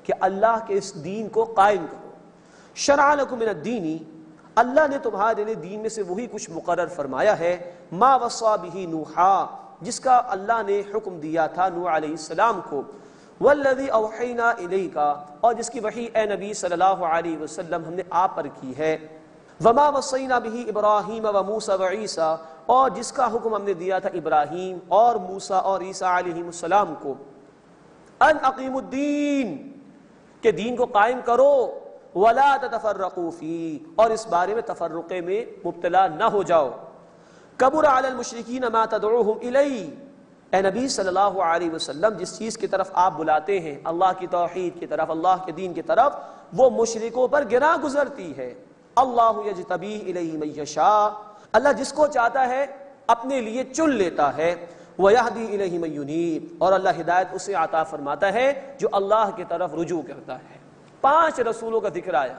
کہ اللہ کے اس دین کو قائم کرو۔ شرع لکم من الدین، اللہ نے تمہارے لیے دین میں سے وہی کچھ مقرر فرمایا ہے، ما وصا بہ نوحا، جس کا اللہ نے حکم دیا تھا نوح علیہ السلام کو، والذی اوحینا الیک، اور جس کی وحی اے نبی صلی اللہ علیہ وسلم ہم نے آپ پر کی ہے، وما وصینا بہ ابراہیم و موسیٰ و عیسیٰ، اور جس کا حکم ہم نے دیا تھا ابراہیم اور موسیٰ اور عیسیٰ علیہ السلام کو، ان اقیموا الدین، کہ دین کو قائم کرو، ولا تتفرقوا فی، اور اس بارے میں تفرقے میں مبتلا نہ ہو جاؤ، کبر علی المشرکین ما تدعوہم الی، اے نبی صلی اللہ علیہ وسلم جس چیز کی طرف آپ بلاتے ہیں، اللہ کی توحید کی طرف، اللہ کے دین کی طرف، وہ مشرکوں پر گراں گزرتی ہے۔ اللہ یجتبی الیہ من یشاء، اللہ جس کو چاہتا ہے اپنے لیے چن لیتا ہے، ویہدی الیہ من ینیب، اور اللہ ہدایت اسے عطا فرماتا ہے جو اللہ کی طرف رجوع کرتا ہے۔ پانچ رسولوں کا ذکر آیا،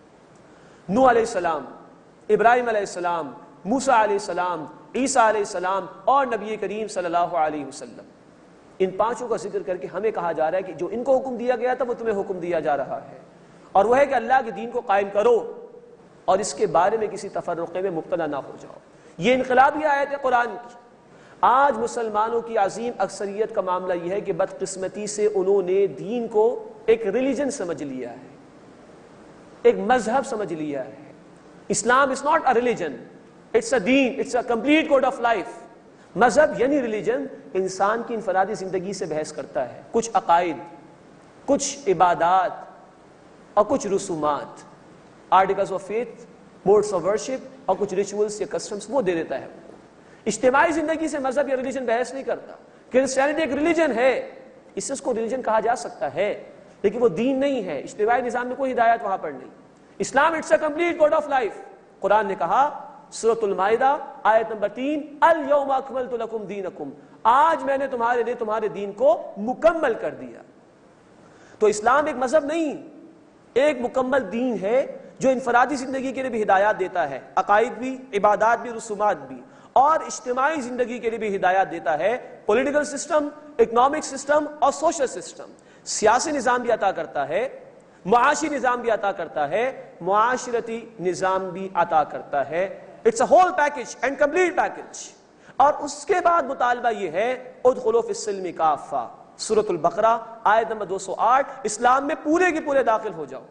نوح علیہ السلام، ابراہیم علیہ السلام، موسیٰ علیہ السلام، عیسیٰ علیہ السلام اور نبی کریم صلی اللہ علیہ وسلم۔ ان پانچوں کا ذکر کر کے ہمیں کہا جا رہا ہے کہ جو ان کو حکم دیا گیا تھا وہ تمہیں حکم دیا جا رہا ہے، اور وہ ہے کہ اللہ کے دین کو قائم کرو اور اس کے بارے میں کسی تفرقے میں مبتلا نہ ہو جاؤ۔ یہ انقلابی آیت ہے قرآن کی۔ آج مسلمانوں کی عظیم اکثریت کا معاملہ یہ ہے کہ بدقسمتی سے انہوں نے دین کو ایک ریلیجن سمجھ لیا ہے، ایک مذہب سمجھ لیا ہے۔ Islam is not a religion, it's a deen, it's a complete code of life. مذہب یعنی ریلیجن انسان کی انفرادی زندگی سے بحث کرتا ہے، کچھ عقائد، کچھ عبادات اور کچھ رسومات، articles of faith, modes of worship اور کچھ ریچولز یا کسٹمز وہ دے دیتا ہے۔ اجتماعی زندگی سے مذہب یا ریلیجن بحث نہیں کرتا۔ کرسچینٹی ایک ریلیجن ہے، اس سے اس کو ریلیجن کہا جا سکتا ہے، لیکن وہ دین نہیں ہے۔ اجتماعی نظام میں کوئی ہدایت وہاں پر نہیں۔ Islam it's a complete code of life. Quran نے کہا سورۃ المائدہ آیت نمبر تین، الیوم اکملت لکم دینکم، آج میں نے تمہارے لیے تمہارے دین کو مکمل کر دیا۔ تو اسلام ایک مذہب نہیں، ایک مکمل دین ہے جو انفرادی زندگی کے لیے بھی ہدایات دیتا ہے، عقائد بھی، عبادات بھی، رسومات بھی، اور اجتماعی زندگی کے لیے بھی ہدایات دیتا ہے، پولیٹیکل سسٹم، اکنامک سسٹم اور سوشل سسٹم، سیاسی نظام بھی عطا کرتا ہے، معاشی نظام بھی عطا کرتا ہے، معاشرتی نظام بھی عطا کرتا ہے۔ It's a whole package and complete package. اور اس کے بعد مطالبہ یہ ہے ادخلوا فی السلم کافہ، سورۃ البقرہ آیت نمبر دو سو آٹھ، اسلام میں پورے کے پورے داخل ہو جاؤ۔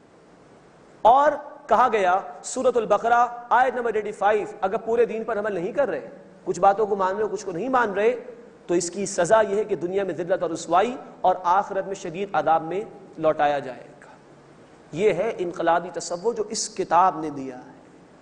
اور کہا گیا سورۃ البقرہ آیت نمبر پچاسی، اگر پورے دین پر عمل نہیں کر رہے، کچھ باتوں کو مان رہے کچھ کو نہیں مان رہے، تو اس کی سزا یہ ہے کہ دنیا میں ذلت اور رسوائی اور آخرت میں شدید عذاب میں لوٹایا جائے گا۔ یہ ہے انقلابی تصور جو اس کتاب نے دیا ہے۔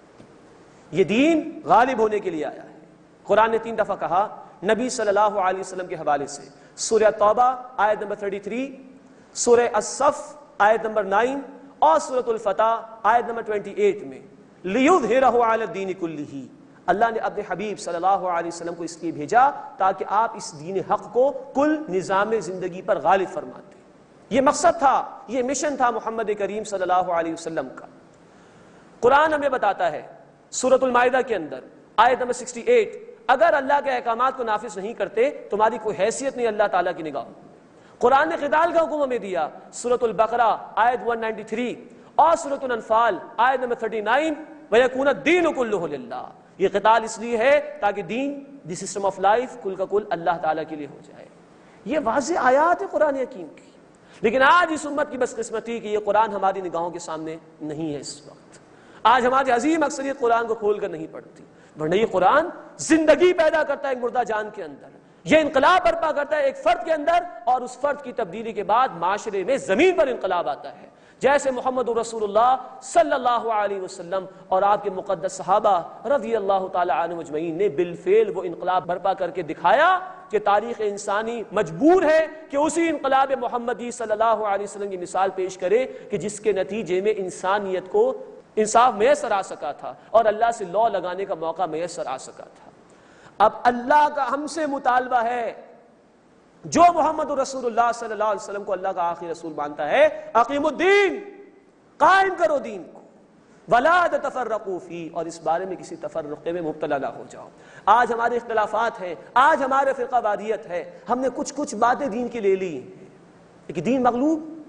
یہ دین غالب ہونے کے لیے آیا ہے۔ قرآن نے تین دفعہ کہا نبی صلی اللہ علیہ وسلم کے حوالے سے، سورہ توبہ آیت نمبر تینتیس، سورہ الصف آیت نمبر نو اور سورۃ الفتح آیت نمبر اٹھائیس میں، لِیُظْہِرَهُ عَلَى الدِّینِ كُلِّهِ، اللہ نے اپنے حبیب صلی اللہ علیہ وسلم کو اس لیے بھیجا تاکہ آپ اس دین حق کو کل نظام زندگی پر غالب فرماتے۔ یہ مقصد تھا، یہ مشن تھا محمد کریم صلی اللہ علیہ وسلم کا۔ قرآن ہمیں بتاتا ہے سورۃ المائدہ کے اندر آیت نمبر اڑسٹھ، اگر اللہ کے احکامات کو نافذ نہیں کرتے تمہاری کوئی حیثیت نہیں اللہ تعالیٰ کی نگاہ۔ قرآن نے قتال کا حکم ہمیں دیا، سورۃ البقرہ آیت ایک سو ترانوے اور سورۃ الانفال آیت نمبر انتیس، وَيَكُونَ الدِّينُ كُلُّهُ لِلَّهِ، یہ قتال اس لیے ہے تاکہ دین، دی سسٹم آف لائف کل کا کل اللہ تعالیٰ کے لیے ہو جائے۔ یہ واضح آیات ہے قرآن حکیم کی، لیکن آج اس امت کی بدقسمتی کہ یہ قرآن ہماری نگاہوں کے سامنے نہیں ہے۔ اس وقت آج ہماری عظیم اکثریت قرآن کو کھول کر نہیں پڑھتی، ورنہ یہ قرآن زندگی پیدا کرتا ہے ایک مردہ جان کے اندر، یہ انقلاب برپا کرتا ہے ایک فرد کے اندر، اور اس فرد کی تبدیلی کے بعد معاشرے میں زمین پر انقلاب آتا ہے، جیسے محمد رسول اللہ صلی اللہ علیہ وسلم اور آپ کے مقدس صحابہ رضی اللہ تعالی عنہ اجمعین نے بالفعل وہ انقلاب برپا کر کے دکھایا کہ تاریخ انسانی مجبور ہے کہ اسی انقلاب محمدی صلی اللہ علیہ وسلم کی مثال پیش کرے کہ جس کے نتیجے میں انسانیت کو انصاف میسر آ سکا تھا اور اللہ سے لاء لگانے کا موقع میسر آ سکا تھا۔ اب اللہ کا ہم سے مطالبہ ہے، جو محمد رسول اللہ صلی اللہ علیہ وسلم کو اللہ کا آخری رسول مانتا ہے، اقیم الدین، قائم کرو دین کو، ولا تتفرقوا فی، اور اس بارے میں کسی تفرقے میں مبتلا نہ ہو جاؤ۔ آج ہمارے اختلافات ہیں، آج ہمارے فرقہ واریت ہے، ہم نے کچھ کچھ باتیں دین کی لے لی ہیں، لیکن دین مغلوب،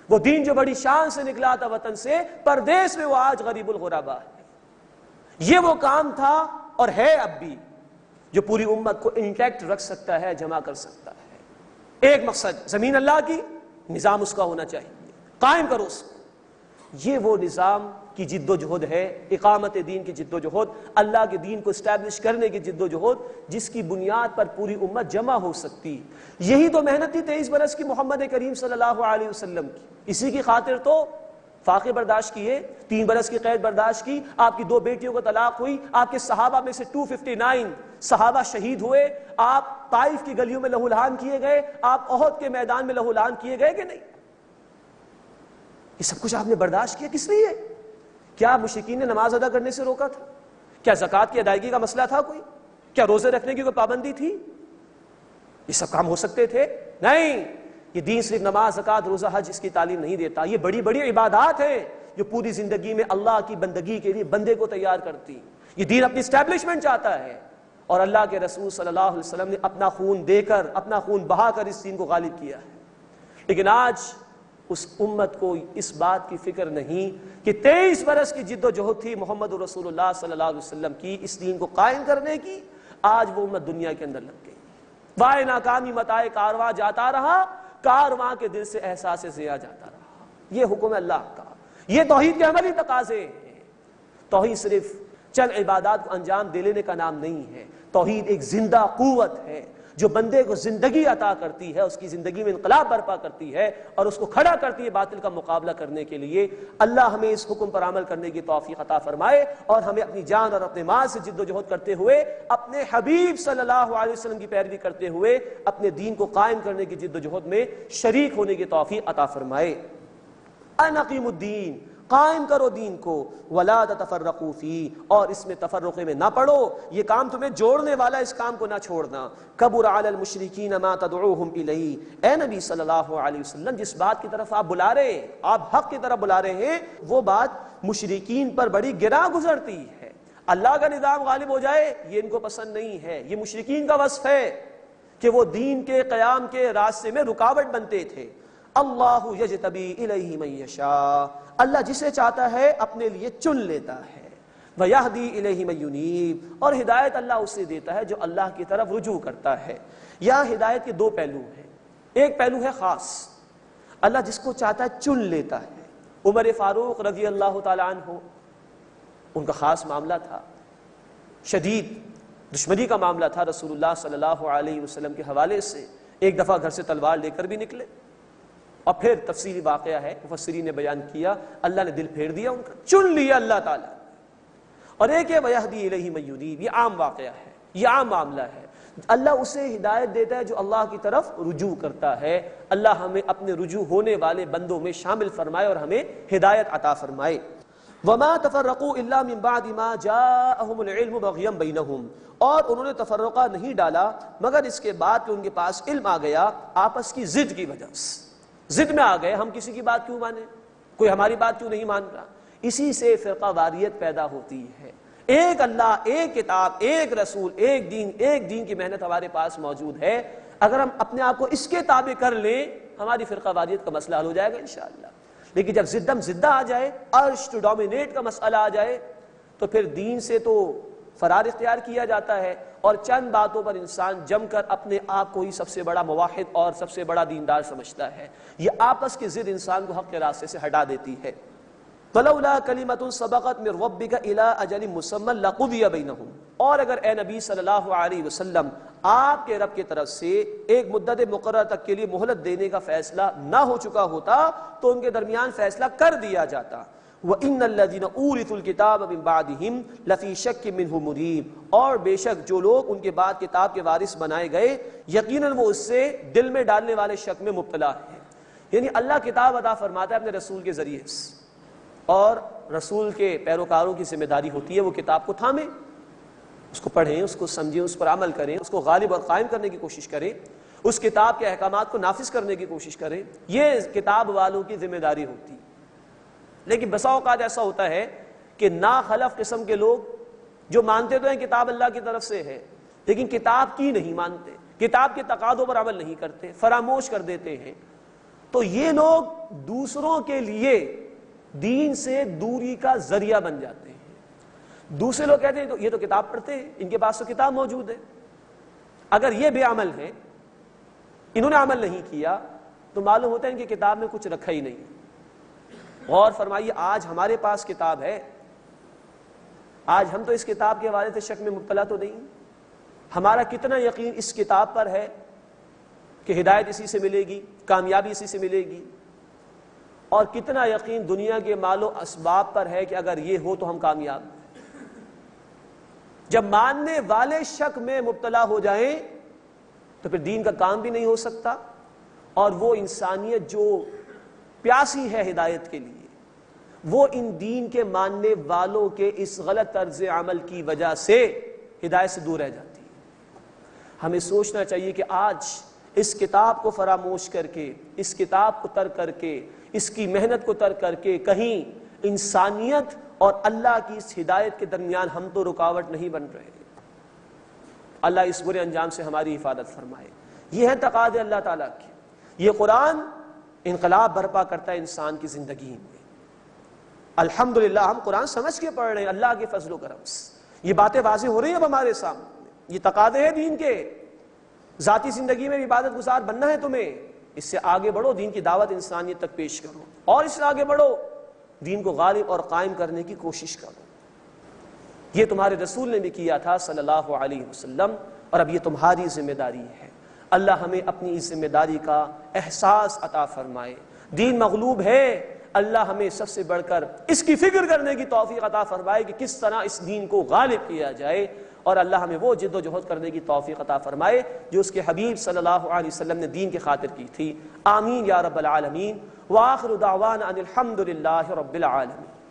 وہ دین جو بڑی شان سے نکلا تھا وطن سے، پردیس میں وہ آج غریب الغربا ہے۔ یہ وہ کام تھا اور ہے اب بھی جو پوری امت کو انٹیکٹ رکھ سکتا ہے، جمع کر سکتا ہے۔ ایک مقصد، زمین اللہ کی، نظام اس کا ہونا چاہیے، قائم کرو اس کو۔ یہ وہ نظام کی جد و جہد ہے، اقامت دین کی جد و جہد، اللہ کے دین کو اسٹیبلش کرنے کی جد و جہد، جس کی بنیاد پر پوری امت جمع ہو سکتی۔ یہی تو محنت تھی تیئیس برس کی محمد کریم صلی اللہ علیہ وسلم کی۔ اسی کی خاطر تو فاقے برداشت کیے، تین برس کی قید برداشت کی، آپ کی دو بیٹیوں کو طلاق ہوئی، آپ کے صحابہ میں سے دو سو اناسی صحابہ شہید ہوئے، آپ طائف کی گلیوں میں لہو لہان کیے گئے، آپ احد کے میدان میں لہو لہان کیے گئے کہ نہیں؟ یہ سب کچھ آپ نے برداشت کیا کس لیے؟ کیا مشرکین نے نماز ادا کرنے سے روکا تھا؟ کیا زکوٰۃ کی ادائیگی کا مسئلہ تھا کوئی؟ کیا روزے رکھنے کی کوئی پابندی تھی؟ یہ سب کام ہو سکتے تھے؟ نہیں۔ یہ دین صرف نماز، زکوٰۃ، روزہ، حج اس کی تعلیم نہیں دیتا، یہ بڑی بڑی عبادات ہیں جو پوری زندگی میں اللہ کی بندگی کے لیے بندے کو تیار کرتی۔ یہ دین اپنی اسٹیبلشمنٹ چاہتا ہے، اور اللہ کے رسول صلی اللہ علیہ وسلم نے اپنا خون دے کر، اپنا خون بہا کر اس دین کو غالب کیا ہے۔ لیکن آج اس امت کو اس بات کی فکر نہیں کہ تیئیس برس کی جد و جہد تھی محمد رسول اللہ صلی اللہ علیہ وسلم کی اس دین کو قائم کرنے کی، آج وہ امت دنیا کے اندر لگ گئی۔ وائے ناکامی متائے کارواں جاتا رہا، کارواں کے دل سے احساس ضیاء جاتا رہا۔ یہ حکم اللہ کا، یہ توحید کے عملی تقاضے ہیں۔ توحید صرف چند عبادات کو انجام دے لینے کا نام نہیں ہے، توحید ایک زندہ قوت ہے جو بندے کو زندگی عطا کرتی ہے، اس کی زندگی میں انقلاب برپا کرتی ہے اور اس کو کھڑا کرتی ہے باطل کا مقابلہ کرنے کے لیے۔ اللہ ہمیں اس حکم پر عمل کرنے کی توفیق عطا فرمائے، اور ہمیں اپنی جان اور اپنے مال سے جد و جہد کرتے ہوئے، اپنے حبیب صلی اللہ علیہ وسلم کی پیروی کرتے ہوئے اپنے دین کو قائم کرنے کی جد و جہد میں شریک ہونے کی توفیق عطا فرمائے۔ ان اقیموا الدین، قائم کرو دین کو، ولا تتفرقوا فی، اور اس میں تفرقے میں نہ پڑو، یہ کام تمہیں جوڑنے والا، اس کام کو نہ چھوڑنا۔ کبر علی المشرکین ما تدعوہم الیہ، اے نبی صلی اللہ علیہ وسلم جس بات کی طرف آپ بلا رہے ہیں، آپ حق کی طرف بلا رہے ہیں، وہ بات مشرکین پر بڑی گراں گزرتی ہے۔ اللہ کا نظام غالب ہو جائے یہ ان کو پسند نہیں ہے، یہ مشرکین کا وصف ہے کہ وہ دین کے قیام کے راستے میں رکاوٹ بنتے تھے۔ اللہ یجتبی الیہ من یشاء، اللہ جسے چاہتا ہے اپنے لیے چن لیتا ہے۔ وَيَهْدِي إِلَيْهِ مَن يُنِيبُ، اور ہدایت اللہ اسے دیتا ہے جو اللہ کی طرف رجوع کرتا ہے۔ یہاں ہدایت کے دو پہلو ہیں، ایک پہلو ہے خاص، اللہ جس کو چاہتا ہے چن لیتا ہے۔ عمر فاروق رضی اللہ تعالی عنہ، ان کا خاص معاملہ تھا، شدید دشمنی کا معاملہ تھا رسول اللہ صلی اللہ علیہ وسلم کے حوالے سے۔ ایک دفعہ گھر سے تلوار لے کر بھی نکلے، اور پھر تفصیلی واقعہ ہے، مفسرین نے بیان کیا، اللہ نے دل پھیر دیا ان کا، چن لیا اللہ تعالیٰ۔ اور ایک ہے وَيَهْدِي إِلَيْهِ مَن يُنِيبُ، یہ عام واقعہ ہے، یہ عام معاملہ ہے، اللہ اسے ہدایت دیتا ہے جو اللہ کی طرف رجوع کرتا ہے۔ اللہ ہمیں اپنے رجوع ہونے والے بندوں میں شامل فرمائے اور ہمیں ہدایت عطا فرمائے۔ وَمَا تَفَرَّقُوا إِلَّا مِن بَعْدِ مَا جَاءَهُمُ الْعِلْمُ بَغْيًا بَيْنَهُمْ، اور انہوں نے تفرقہ نہیں ڈالا مگر اس کے بعد کہ ان کے پاس علم آ گیا آپس کی ضد کی وجہ سے، ضد میں آ گئے، ہم کسی کی بات کیوں مانیں، کوئی ہماری بات کیوں نہیں مان رہا، اسی سے فرقہ واریت پیدا ہوتی ہے۔ ایک اللہ، ایک کتاب، ایک رسول، ایک دین، ایک دین کی محنت ہمارے پاس موجود ہے، اگر ہم اپنے آپ کو اس کے تابع کر لیں ہماری فرقہ واریت کا مسئلہ حل ہو جائے گا انشاءاللہ۔ لیکن جب زدم زدہ آ جائے، عرش ٹو ڈومینیٹ کا مسئلہ آ جائے، تو پھر دین سے تو فرار اختیار کیا جاتا ہے، اور چند باتوں پر انسان جم کر اپنے آپ کو ہی سب سے بڑا موحد اور سب سے بڑا دیندار سمجھتا ہے۔ یہ آپس کی ضد انسان کو حق کے راستے سے ہٹا دیتی ہے۔ فَلَوْلَا كَلِمَةٌ سَبَقَتْ مِن رَبِّكَ إِلَىٰ أَجَلٍ مُّسَمًّى لَقُضِيَ بَيْنَهُمْ، اور اگر اے نبی صلی اللہ علیہ وسلم آپ کے رب کی طرف سے ایک مدت مقررہ تک کے لیے مہلت دینے کا فیصلہ نہ ہو چکا ہوتا تو ان کے درمیان فیصلہ کر دیا جاتا۔ وَإِنَّ الَّذِينَ أُورِثُوا الْكِتَابَ مِن بَعْدِهِمْ لَفِي شَكٍّ مِّنْهُ مُرِيبٍ، اور بے شک جو لوگ ان کے بعد کتاب کے وارث بنائے گئے یقیناً وہ اس سے دل میں ڈالنے والے شک میں مبتلا ہیں۔ یعنی اللہ کتاب عطا فرماتا ہے اپنے رسول کے ذریعے سے، اور رسول کے پیروکاروں کی ذمہ داری ہوتی ہے وہ کتاب کو تھامیں، اس کو پڑھیں، اس کو سمجھیں، اس پر عمل کریں، اس کو غالب اور قائم کرنے کی کوشش کریں، اس کتاب کے احکامات کو نافذ کرنے کی کوشش کریں، یہ کتاب والوں کی ذمہ داری ہوتی ہے۔ لیکن بسا اوقات ایسا ہوتا ہے کہ ناخلف قسم کے لوگ جو مانتے تو ہیں کتاب اللہ کی طرف سے ہے لیکن کتاب کی نہیں مانتے، کتاب کے تقاضوں پر عمل نہیں کرتے، فراموش کر دیتے ہیں، تو یہ لوگ دوسروں کے لیے دین سے دوری کا ذریعہ بن جاتے ہیں۔ دوسرے لوگ کہتے ہیں تو یہ تو کتاب پڑھتے ہیں، ان کے پاس تو کتاب موجود ہے، اگر یہ بے عمل ہیں، انہوں نے عمل نہیں کیا تو معلوم ہوتا ہے ان کی کتاب میں کچھ رکھا ہی نہیں۔ غور فرمائیے، آج ہمارے پاس کتاب ہے، آج ہم تو اس کتاب کے حوالے سے شک میں مبتلا تو نہیں، ہمارا کتنا یقین اس کتاب پر ہے کہ ہدایت اسی سے ملے گی، کامیابی اسی سے ملے گی، اور کتنا یقین دنیا کے مال و اسباب پر ہے کہ اگر یہ ہو تو ہم کامیاب۔ جب ماننے والے شک میں مبتلا ہو جائیں تو پھر دین کا کام بھی نہیں ہو سکتا، اور وہ انسانیت جو پیاسی ہے ہدایت کے لیے، وہ ان دین کے ماننے والوں کے اس غلط طرز عمل کی وجہ سے ہدایت سے دور رہ جاتی ہے۔ ہمیں سوچنا چاہیے کہ آج اس کتاب کو فراموش کر کے، اس کتاب کو ترک کر کے، اس کی محنت کو ترک کر کے کہیں انسانیت اور اللہ کی اس ہدایت کے درمیان ہم تو رکاوٹ نہیں بن رہے۔ اللہ اس برے انجام سے ہماری حفاظت فرمائے۔ یہ ہے تقاضے اللہ تعالیٰ کے۔ یہ قرآن انقلاب برپا کرتا ہے انسان کی زندگی میں۔ الحمدللہ ہم قرآن سمجھ کے پڑھ رہے ہیں اللہ کے فضل و کرم سے، یہ باتیں واضح ہو رہی ہیں اب ہمارے سامنے، یہ تقاضے ہیں دین کے۔ ذاتی زندگی میں عبادت گزار بننا ہے تمہیں، اس سے آگے بڑھو، دین کی دعوت انسانیت تک پیش کرو، اور اس سے آگے بڑھو، دین کو غالب اور قائم کرنے کی کوشش کرو۔ یہ تمہارے رسول نے بھی کیا تھا صلی اللہ علیہ وسلم، اور اب یہ تمہاری ذمہ داری ہے۔ اللہ ہمیں اپنی اس ذمہ داری کا احساس عطا فرمائے۔ دین مغلوب ہے، اللہ ہمیں سب سے بڑھ کر اس کی فکر کرنے کی توفیق عطا فرمائے کہ کس طرح اس دین کو غالب کیا جائے، اور اللہ ہمیں وہ جد و جہد کرنے کی توفیق عطا فرمائے جو اس کے حبیب صلی اللہ علیہ وسلم نے دین کی خاطر کی تھی۔ آمین یا رب العالمین، وآخر دعوانا ان الحمد للہ رب العالمین۔